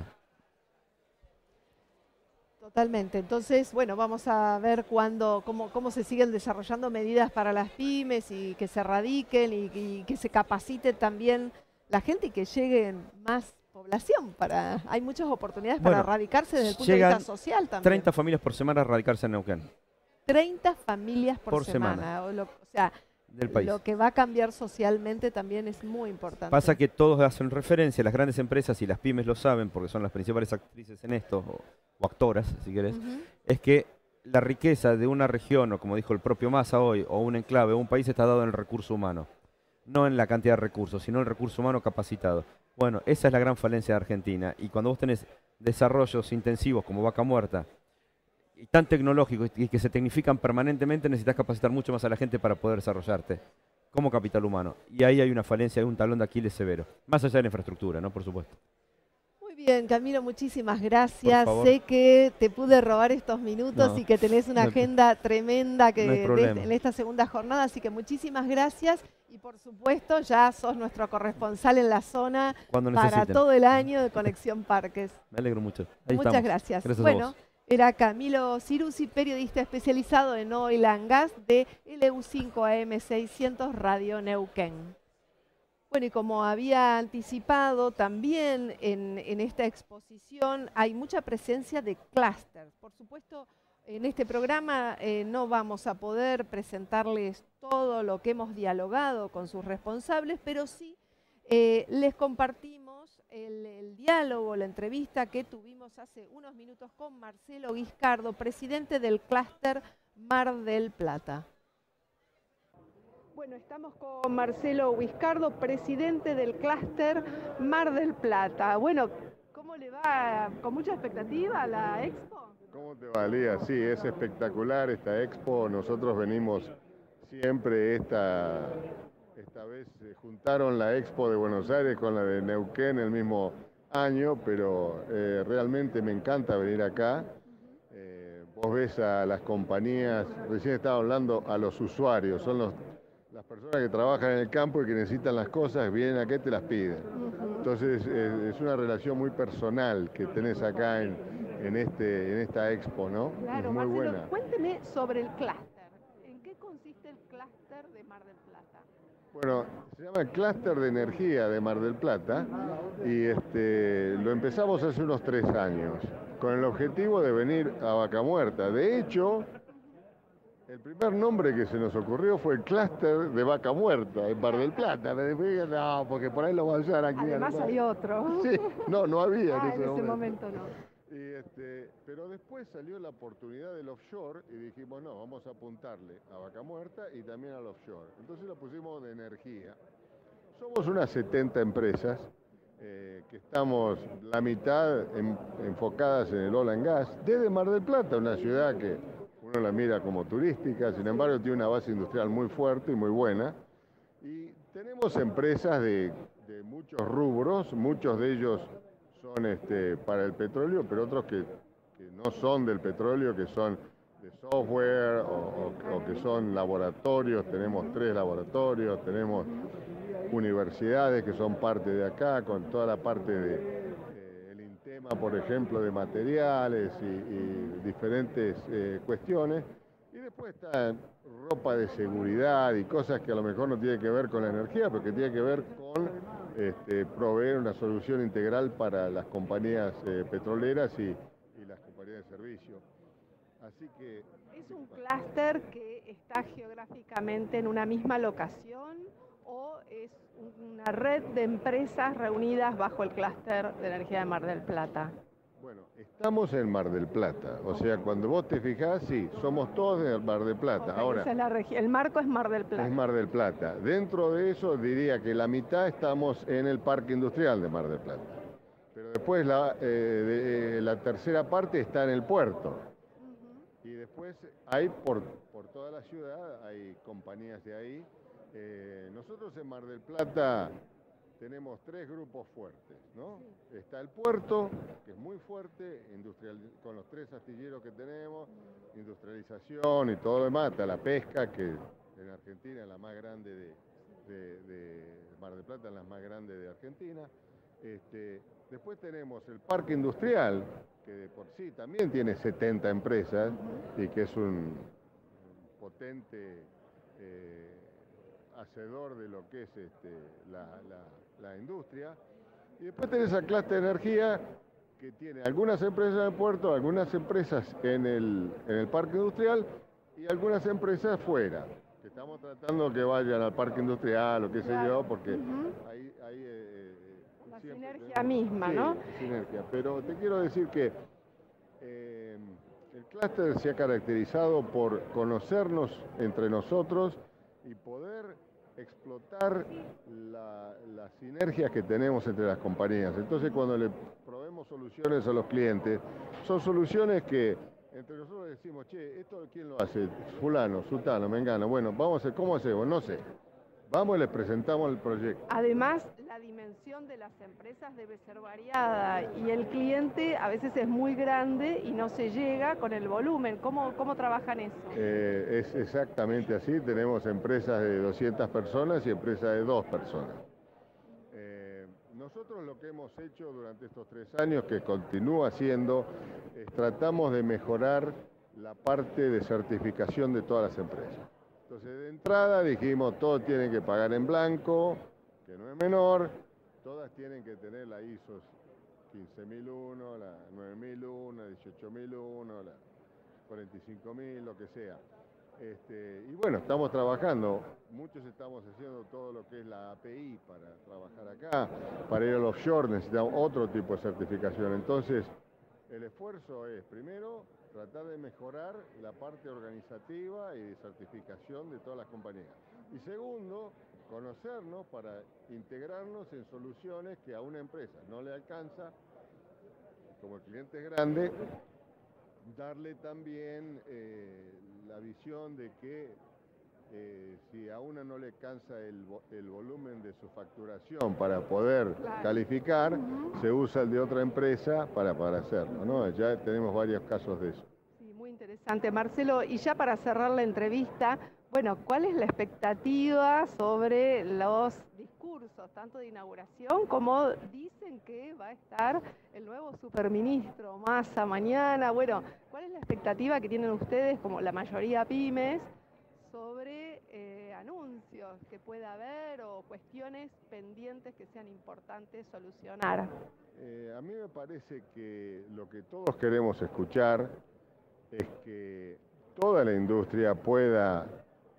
Totalmente. Entonces, bueno, vamos a ver cuándo, cómo, cómo se siguen desarrollando medidas para las pymes y que se radiquen y, y que se capacite también la gente y que llegue más población. Para, hay muchas oportunidades para Bueno, radicarse desde el punto de llegan vista social también. treinta familias por semana a radicarse en Neuquén, treinta familias por, por semana. semana. O, lo, o sea, del país. lo que va a cambiar socialmente también es muy importante. Pasa que todos hacen referencia, las grandes empresas y las pymes lo saben, porque son las principales actrices en esto, o, o actoras, si querés, Ujú. es que la riqueza de una región, o como dijo el propio Massa hoy, o un enclave, o un país está dado en el recurso humano. No en la cantidad de recursos, sino en el recurso humano capacitado. Bueno, esa es la gran falencia de Argentina. Y cuando vos tenés desarrollos intensivos como Vaca Muerta, y tan tecnológicos y que se tecnifican permanentemente, necesitas capacitar mucho más a la gente para poder desarrollarte como capital humano. Y ahí hay una falencia, hay un talón de Aquiles severo. Más allá de la infraestructura, ¿no? Por supuesto. Muy bien, Camilo, muchísimas gracias. Por favor. Sé que te pude robar estos minutos No, y que tenés una no- agenda tremenda que no hay de- problema. en esta segunda jornada, así que muchísimas gracias y por supuesto ya sos nuestro corresponsal en la zona Cuando para necesiten. todo el año de Conexión Parques. Me alegro mucho. Ahí Muchas estamos. gracias. Gracias a bueno, vos. era Camilo Ciruzzi, periodista especializado en Oil and Gas de L U cinco A M seiscientos Radio Neuquén. Bueno, y como había anticipado, también en, en esta exposición hay mucha presencia de clústeres. Por supuesto, en este programa eh, no vamos a poder presentarles todo lo que hemos dialogado con sus responsables, pero sí eh, les compartimos el, el diálogo, la entrevista que tuvimos hace unos minutos con Marcelo Guiscardo, presidente del clúster Mar del Plata. Bueno, estamos con Marcelo Guiscardo, presidente del clúster Mar del Plata. Bueno, ¿cómo le va? ¿Con mucha expectativa a la expo? ¿Cómo te va, Lía? Sí, es espectacular esta expo. Nosotros venimos siempre, esta, esta vez se juntaron la expo de Buenos Aires con la de Neuquén el mismo año, pero eh, realmente me encanta venir acá. Eh, vos ves a las compañías, recién estaba hablando a los usuarios, son los, las personas que trabajan en el campo y que necesitan las cosas, vienen acá y te las piden. Entonces eh, es una relación muy personal que tenés acá en, en, este, en esta expo, ¿no? Claro, es muy Marcelo, buena. cuénteme sobre el clúster. ¿En qué consiste el clúster de Mar del Plata? Bueno, se llama Clúster de Energía de Mar del Plata y este, lo empezamos hace unos tres años con el objetivo de venir a Vaca Muerta. De hecho, el primer nombre que se nos ocurrió fue el Clúster de Vaca Muerta en Mar del Plata. Me dije, no, porque por ahí lo van a usar aquí. Además ¿no? hay otro. Sí, no, no había Ah, en ese en ese momento. momento no. Y este, pero después salió la oportunidad del offshore y dijimos, no, vamos a apuntarle a Vaca Muerta y también al offshore. Entonces lo pusimos de energía. Somos unas setenta empresas eh, que estamos la mitad en- enfocadas en el oil and gas, desde Mar del Plata, una ciudad que uno la mira como turística, sin embargo tiene una base industrial muy fuerte y muy buena. Y tenemos empresas de, de muchos rubros, muchos de ellos son este, para el petróleo, pero otros que, que no son del petróleo, que son de software o, o- o que son laboratorios. Tenemos tres laboratorios, tenemos universidades que son parte de acá, con toda la parte de, tema, por ejemplo, de materiales y, y diferentes eh, cuestiones. Y después está ropa de seguridad y cosas que a lo mejor no tienen que ver con la energía, pero que tiene que ver con este, proveer una solución integral para las compañías eh, petroleras y, y las compañías de servicio. Así que... ¿Es un clúster que está geográficamente en una misma locación o es una red de empresas reunidas bajo el clúster de energía de Mar del Plata? Bueno, estamos en Mar del Plata, o sea, cuando vos te fijás, sí, somos todos de Mar del Plata. Okay, ahora, esa es la regi- el marco es Mar del Plata. es Mar del Plata. Dentro de eso diría que la mitad estamos en el Parque Industrial de Mar del Plata. Pero después la, eh, de, eh, la tercera parte está en el puerto. Y después hay por, por toda la ciudad, hay compañías de ahí. Eh, nosotros en Mar del Plata tenemos tres grupos fuertes, ¿no? Sí. Está el puerto, que es muy fuerte, industrial, con los tres astilleros que tenemos, industrialización y todo lo demás, está la pesca, que en Argentina es la más grande de, de, de Mar del Plata, es la más grande de Argentina. Este, después tenemos el parque industrial, que de por sí también tiene setenta empresas y que es un, un potente eh, hacedor de lo que es este, la, la, la industria. Y después tenés a Clase de Energía, que tiene algunas empresas en el puerto, algunas empresas en el, en el parque industrial y algunas empresas fuera, que estamos tratando que vayan al parque industrial o qué sé yo, porque uh-huh. ahí... ahí eh, la sinergia misma, sí, ¿no? Sinergia. Pero te quiero decir que eh, el clúster se ha caracterizado por conocernos entre nosotros y poder explotar la, las sinergias que tenemos entre las compañías. Entonces, cuando le proveemos soluciones a los clientes, son soluciones que entre nosotros decimos, che, ¿esto quién lo hace? Fulano, sutano, mengano. Bueno, vamos a hacer, ¿cómo hacemos? No sé. Vamos y les presentamos el proyecto. Además, la dimensión de las empresas debe ser variada y el cliente a veces es muy grande y no se llega con el volumen. ¿Cómo, cómo trabajan eso? Eh, es exactamente así. Tenemos empresas de doscientas personas y empresas de dos personas. Eh, nosotros lo que hemos hecho durante estos tres años, que continúa haciendo, es tratamos de mejorar la parte de certificación de todas las empresas. Entonces, de entrada dijimos, todos tienen que pagar en blanco, que no es menor, todas tienen que tener la I S O quince mil uno, la nueve mil uno, la dieciocho mil uno, la cuarenta y cinco mil, lo que sea. Este, y bueno, estamos trabajando, muchos estamos haciendo todo lo que es la A P I para trabajar acá, para ir al offshore necesitamos otro tipo de certificación. Entonces, el esfuerzo es, primero, tratar de mejorar la parte organizativa y de certificación de todas las compañías. Y segundo, conocernos para integrarnos en soluciones que a una empresa no le alcanza, como el cliente es grande, darle también eh, la visión de que eh, si a una no le alcanza el, el volumen de su facturación para poder claro. calificar, uh-huh. se usa el de otra empresa para, para hacerlo, ¿no? Ya tenemos varios casos de eso. Sí, muy interesante, Marcelo. Y ya para cerrar la entrevista, bueno, ¿cuál es la expectativa sobre los discursos, tanto de inauguración como dicen que va a estar el nuevo superministro Massa mañana? Bueno, ¿cuál es la expectativa que tienen ustedes, como la mayoría pymes, sobre eh, anuncios que pueda haber o cuestiones pendientes que sean importantes solucionar? Eh, a mí me parece que lo que todos queremos escuchar es que toda la industria pueda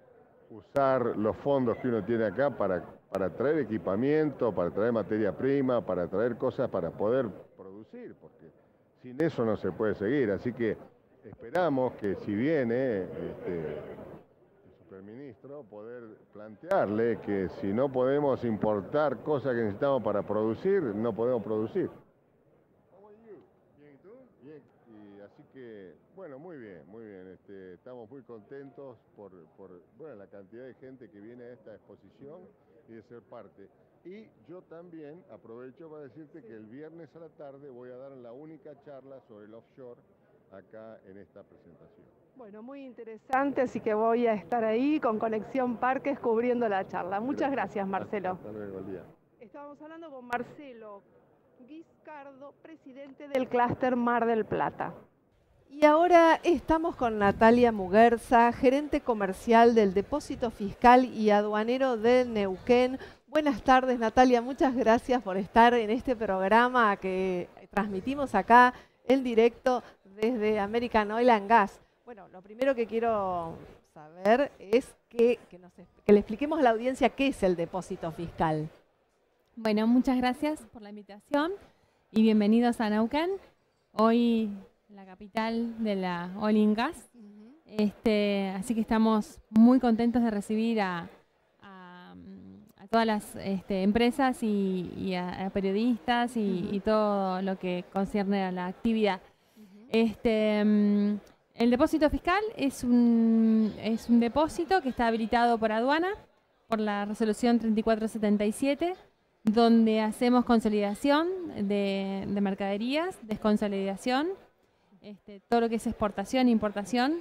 usar los fondos que uno tiene acá para, para traer equipamiento, para traer materia prima, para traer cosas para poder producir, porque sin eso no se puede seguir. Así que esperamos que si viene este, el superministro, poder plantearle que si no podemos importar cosas que necesitamos para producir, no podemos producir. Bien, ¿y tú? Bien. Y así que, bueno, muy bien, muy bien. Este, estamos muy contentos por, por bueno, la cantidad de gente que viene a esta exposición y de ser parte. Y yo también aprovecho para decirte que el viernes a la tarde voy a dar la única charla sobre el offshore acá en esta presentación. Bueno, muy interesante, así que voy a estar ahí con Conexión Parques cubriendo la charla. Muchas gracias, Marcelo. Hasta luego, buen día. Estábamos hablando con Marcelo Guiscardo, presidente del clúster Mar del Plata. Y ahora estamos con Natalia Muguerza, gerente comercial del Depósito Fiscal y Aduanero de Neuquén. Buenas tardes, Natalia. Muchas gracias por estar en este programa que transmitimos acá en directo desde American Oil and Gas. Bueno, lo primero que quiero saber es que, que, nos, que le expliquemos a la audiencia qué es el depósito fiscal. Bueno, muchas gracias por la invitación y bienvenidos a Neuquén. Hoy la capital de la Oil and Gas. Uh-huh. este, así que estamos muy contentos de recibir a, a, a todas las este, empresas y, y a, a periodistas y, uh-huh. y todo lo que concierne a la actividad. Uh-huh. este, um, el depósito fiscal es un, es un depósito que está habilitado por aduana, por la resolución treinta y cuatro setenta y siete, donde hacemos consolidación de, de mercaderías, desconsolidación. Este, todo lo que es exportación e importación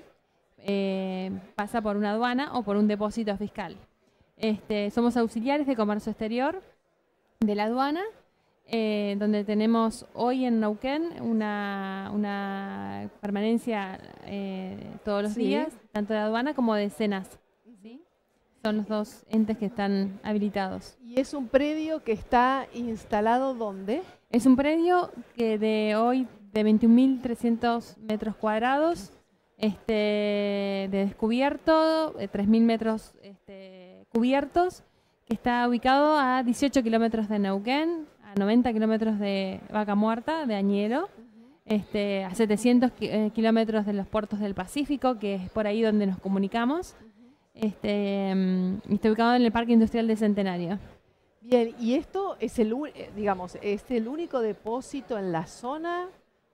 eh, pasa por una aduana o por un depósito fiscal. Este, somos auxiliares de comercio exterior de la aduana, eh, donde tenemos hoy en Neuquén una, una permanencia eh, todos los sí. días, tanto de aduana como de SENASA. ¿Sí? Son los dos entes que están habilitados. ¿Y es un predio que está instalado dónde? Es un predio que de hoy de veintiún mil trescientos metros cuadrados, este, de descubierto, de tres mil metros este, cubiertos, que está ubicado a dieciocho kilómetros de Neuquén, a noventa kilómetros de Vaca Muerta, de Añelo, uh-huh. este, a setecientos kilómetros de los puertos del Pacífico, que es por ahí donde nos comunicamos. Uh-huh. este, um, está ubicado en el Parque Industrial de Centenario. Bien, ¿y esto es el, digamos, es el único depósito en la zona?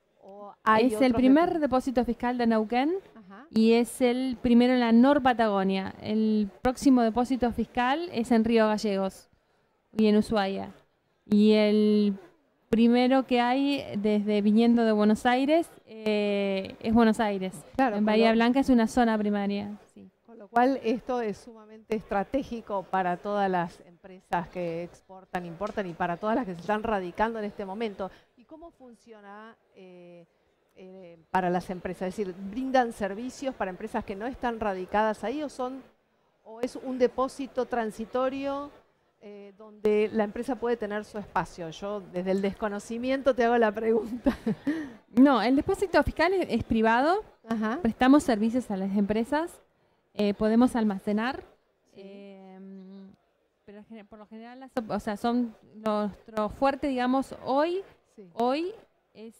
Es el primer depósito fiscal de Neuquén. Ajá. Y es el primero en la Nor Patagonia. El próximo depósito fiscal es en Río Gallegos y en Ushuaia. Y el primero que hay desde viniendo de Buenos Aires eh, es Buenos Aires. Claro, en Bahía lo... Blanca es una zona primaria. Sí. Con lo cual esto es sumamente estratégico para todas las empresas que exportan, importan y para todas las que se están radicando en este momento. ¿Y cómo funciona eh, eh, para las empresas? Es decir, ¿brindan servicios para empresas que no están radicadas ahí o son o es un depósito transitorio eh, donde la empresa puede tener su espacio? Yo desde el desconocimiento te hago la pregunta. No, el depósito fiscal es, es privado. Ajá. Prestamos servicios a las empresas. Eh, podemos almacenar. Sí. Eh, pero por lo general, las, o sea, son nuestro fuerte, digamos, hoy. Sí. Hoy es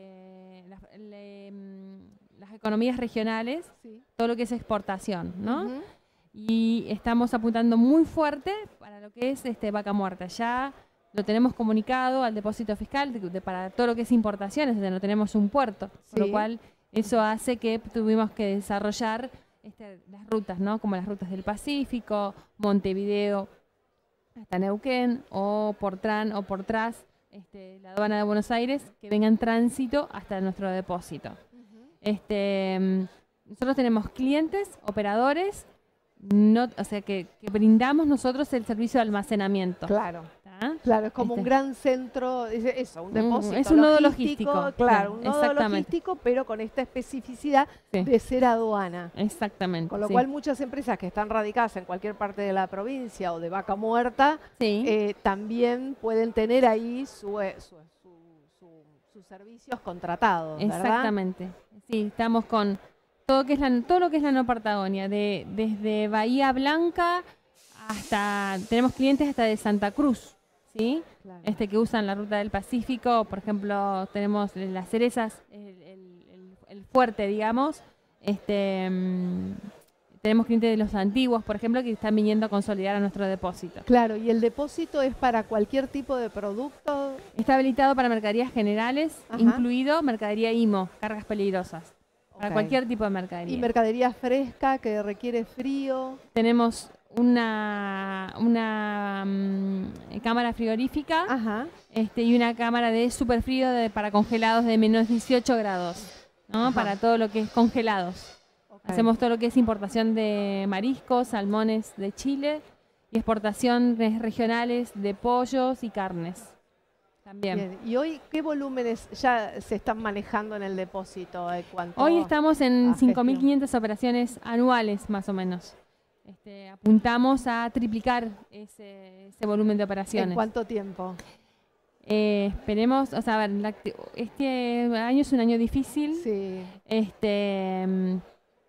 eh, las, le, las economías regionales, sí. todo lo que es exportación, ¿no? Uh-huh. Y estamos apuntando muy fuerte para lo que es este Vaca Muerta. Ya lo tenemos comunicado al depósito fiscal de, de, para todo lo que es importación, es decir, no tenemos un puerto, sí. por lo cual eso hace que tuvimos que desarrollar este, las rutas, ¿no? Como las rutas del Pacífico, Montevideo hasta Neuquén, o por Tran o por Tras. Este, la aduana de Buenos Aires, que venga en tránsito hasta nuestro depósito. Uh-huh. este, nosotros tenemos clientes, operadores, no, o sea que, que brindamos nosotros el servicio de almacenamiento. Claro, claro, es como este. un gran centro, es eso, un depósito. Es un nodo logístico. logístico claro, un nodo logístico, pero con esta especificidad sí. de ser aduana. Exactamente. Con lo sí. cual muchas empresas que están radicadas en cualquier parte de la provincia o de Vaca Muerta, sí. eh, también pueden tener ahí su, su, su, su, sus servicios contratados, ¿verdad? Exactamente. Sí, estamos con todo, que es la, todo lo que es la Nor Patagonia, de, desde Bahía Blanca hasta, tenemos clientes hasta de Santa Cruz. ¿Sí? Claro. Este, que usan la ruta del Pacífico, por ejemplo, tenemos las cerezas, el, el, el, el fuerte, digamos. Este, mmm, tenemos clientes de los antiguos, por ejemplo, que están viniendo a consolidar a nuestro depósito. Claro, ¿y el depósito es para cualquier tipo de producto? Está habilitado para mercaderías generales, Ajá. incluido mercadería I M O, cargas peligrosas. Okay. Para cualquier tipo de mercadería. ¿Y mercadería fresca que requiere frío? Tenemos una, una um, cámara frigorífica Ajá. Este, y una cámara de superfrío de, para congelados de menos dieciocho grados, ¿no? Para todo lo que es congelados. Okay. Hacemos todo lo que es importación de mariscos, salmones de Chile y exportaciones regionales de pollos y carnes. también. Bien. ¿Y hoy qué volúmenes ya se están manejando en el depósito? ¿En cuanto Hoy estamos en a cinco mil gestión? quinientas operaciones anuales, más o menos. Este, apuntamos a triplicar ese, ese volumen de operaciones. ¿En cuánto tiempo? Eh, esperemos, o sea, a ver, la acti- este año es un año difícil. Sí. Este, mm,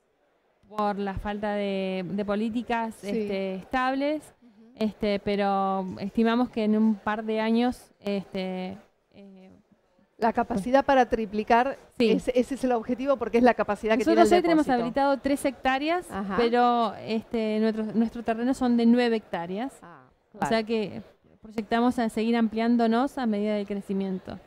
por la falta de, de políticas Sí. este, estables, este, pero estimamos que en un par de años este, eh, La capacidad para triplicar, Sí. ese, ese es el objetivo porque es la capacidad que tiene nosotros el hoy tenemos depósito. habilitado tres hectáreas, Ajá. pero este, nuestro, nuestro terreno son de nueve hectáreas. O claro. sea que proyectamos a seguir ampliándonos a medida del crecimiento.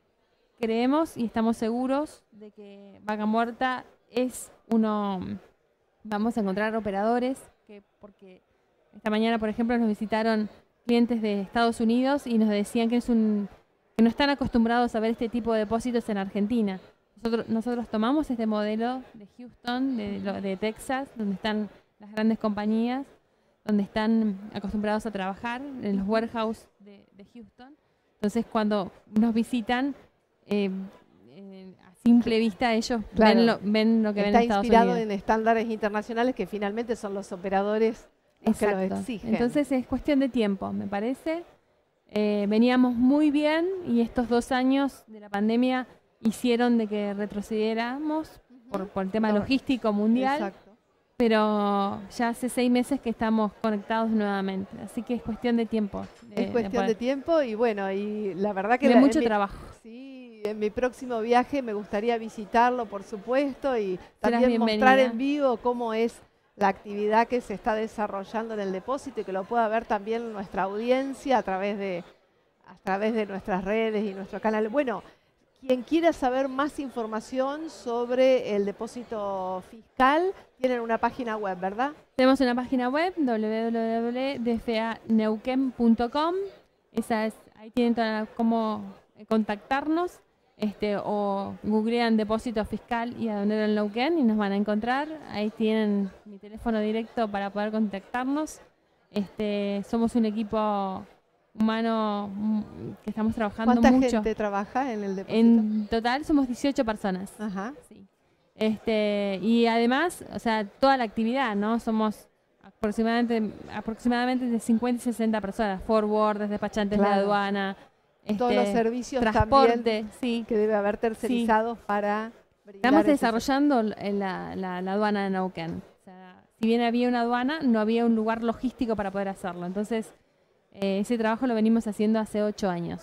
Creemos y estamos seguros de que Vaca Muerta es uno... Vamos a encontrar operadores, que porque esta mañana, por ejemplo, nos visitaron clientes de Estados Unidos y nos decían que es un que no están acostumbrados a ver este tipo de depósitos en Argentina. Nosotros, nosotros tomamos este modelo de Houston, de, lo- de Texas, donde están las grandes compañías, donde están acostumbrados a trabajar en los warehouse de, de Houston. Entonces, cuando nos visitan, eh, eh, a simple vista ellos Claro. ven, lo, ven lo que ven Está en Estados inspirado Unidos. en estándares internacionales que finalmente son los operadores los que lo Exacto. exigen. Entonces es cuestión de tiempo, me parece. Eh, veníamos muy bien y estos dos años de la pandemia hicieron de que retrocediéramos por, por el tema No, logístico mundial. exacto. Pero ya hace seis meses que estamos conectados nuevamente, así que es cuestión de tiempo. de- Es cuestión poder- de tiempo y bueno, y la verdad que... De la- en mucho mi- trabajo. Sí, en mi próximo viaje me gustaría visitarlo, por supuesto, y Serás también mostrar bienvenida. en vivo cómo es la actividad que se está desarrollando en el depósito y que lo pueda ver también nuestra audiencia a través de, a través de nuestras redes y nuestro canal. Bueno, quien quiera saber más información sobre el depósito fiscal, tienen una página web, ¿verdad? Tenemos una página web, w w w punto d f a neuquén punto com. Esa es, ahí tienen toda- cómo eh, contactarnos, este, o googlean depósito fiscal y aduanero en Neuquén y nos van a encontrar. Ahí tienen mi teléfono directo para poder contactarnos. Este, somos un equipo humano mm, que estamos trabajando ¿Cuánta mucho. gente trabaja en el depósito? En total somos dieciocho personas. Ajá. Sí. Este, y además, o sea, toda la actividad, ¿no? Somos aproximadamente, aproximadamente de cincuenta y sesenta personas, forwarders, despachantes de Claro. aduana, Todos este, los servicios transporte, también sí. que debe haber tercerizados para brindar Estamos ese desarrollando l- la, la- la aduana de Neuquén. O sea, si bien había una aduana, no había un lugar logístico para poder hacerlo. Entonces, eh, ese trabajo lo venimos haciendo hace ocho años.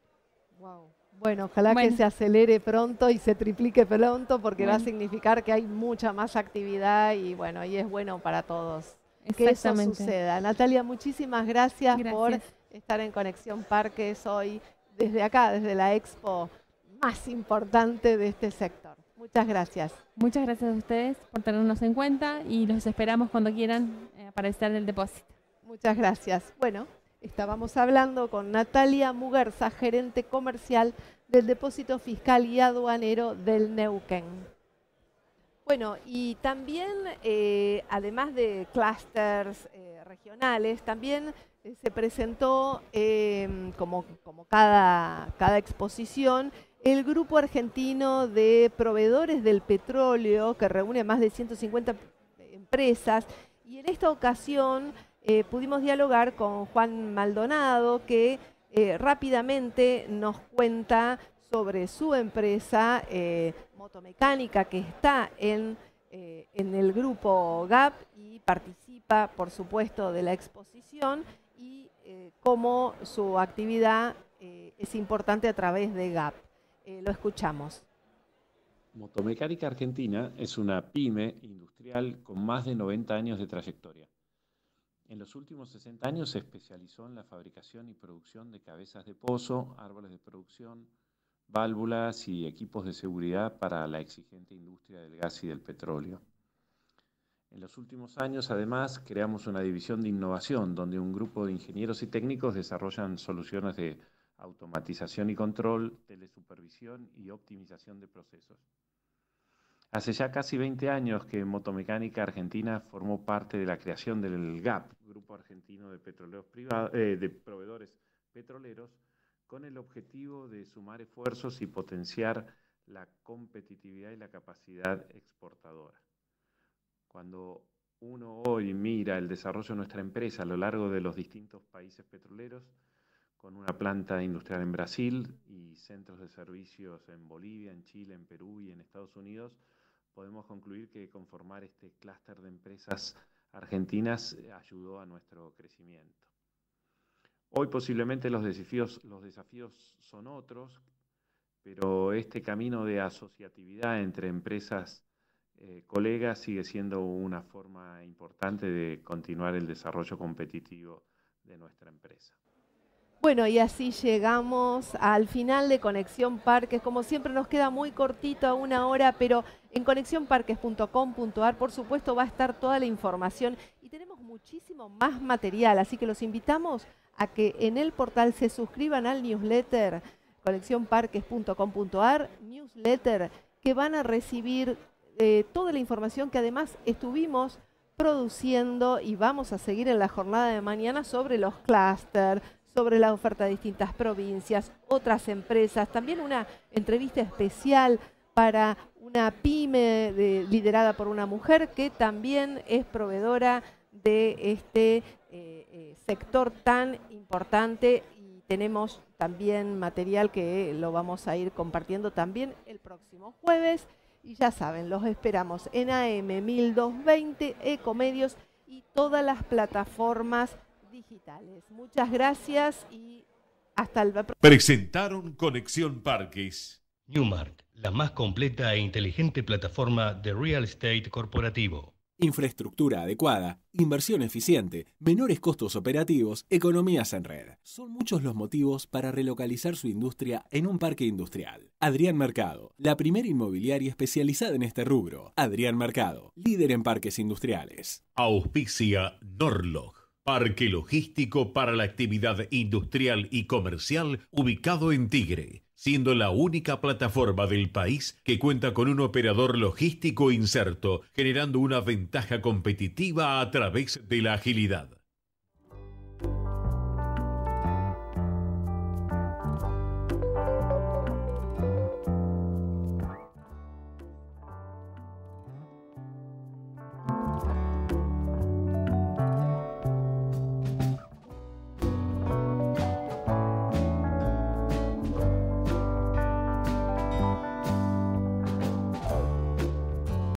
Bueno, ojalá Bueno. que se acelere pronto y se triplique pronto porque va a Bueno. significar que hay mucha más actividad y bueno, y es bueno para todos que eso Exactamente. suceda. Natalia, muchísimas gracias, por Gracias. estar en Conexión Parques hoy desde acá, desde la expo más importante de este sector. Muchas gracias. Muchas gracias a ustedes por tenernos en cuenta y los esperamos cuando quieran eh, para estar en el depósito. Muchas gracias. Bueno, estábamos hablando con Natalia Muguerza, gerente comercial del Depósito Fiscal y Aduanero del Neuquén. Bueno, y también, eh, además de clústeres eh, regionales, también eh, se presentó, eh, como, como cada, cada exposición, el Grupo Argentino de Proveedores del Petróleo, que reúne más de ciento cincuenta empresas, y en esta ocasión eh, pudimos dialogar con Juan Maldonado, que eh, rápidamente nos cuenta sobre su empresa eh, Motomecánica, que está en, eh, en el grupo G A P y participa, por supuesto, de la exposición, y eh, cómo su actividad eh, es importante a través de G A P. Eh, lo escuchamos. Motomecánica Argentina es una pyme industrial con más de noventa años de trayectoria. En los últimos sesenta años se especializó en la fabricación y producción de cabezas de pozo, árboles de producción, válvulas y equipos de seguridad para la exigente industria del gas y del petróleo. En los últimos años, además, creamos una división de innovación donde un grupo de ingenieros y técnicos desarrollan soluciones de automatización y control, telesupervisión y optimización de procesos. Hace ya casi veinte años que Motomecánica Argentina formó parte de la creación del G A P, Grupo Argentino de, Petroleros Privados, eh, de Proveedores Petroleros, con el objetivo de sumar esfuerzos y potenciar la competitividad y la capacidad exportadora. Cuando uno hoy mira el desarrollo de nuestra empresa a lo largo de los distintos países petroleros, con una planta industrial en Brasil y centros de servicios en Bolivia, en Chile, en Perú y en Estados Unidos, podemos concluir que conformar este clúster de empresas argentinas ayudó a nuestro crecimiento. Hoy posiblemente los desafíos, los desafíos son otros, pero este camino de asociatividad entre empresas eh, colegas sigue siendo una forma importante de continuar el desarrollo competitivo de nuestra empresa. Bueno, y así llegamos al final de Conexión Parques. Como siempre nos queda muy cortito, a una hora, pero en conexión parques punto com punto ar por supuesto va a estar toda la información y tenemos muchísimo más material, así que los invitamos a que en el portal se suscriban al newsletter conexión parques punto com punto ar, newsletter que van a recibir eh, toda la información que además estuvimos produciendo y vamos a seguir en la jornada de mañana sobre los clústeres, sobre la oferta de distintas provincias, otras empresas, también una entrevista especial para una pyme de, liderada por una mujer que también es proveedora de este eh, eh, sector tan importante y tenemos también material que lo vamos a ir compartiendo también el próximo jueves y ya saben, los esperamos en A M mil doscientos veinte, Ecomedios y todas las plataformas digitales. Muchas gracias y hasta el próximo. Presentaron Conexión Parques. Newmark, la más completa e inteligente plataforma de real estate corporativo. Infraestructura adecuada, inversión eficiente, menores costos operativos, economías en red. Son muchos los motivos para relocalizar su industria en un parque industrial. Adrián Mercado, la primera inmobiliaria especializada en este rubro. Adrián Mercado, líder en parques industriales. Auspicia Norlog, parque logístico para la actividad industrial y comercial ubicado en Tigre, siendo la única plataforma del país que cuenta con un operador logístico inserto, generando una ventaja competitiva a través de la agilidad.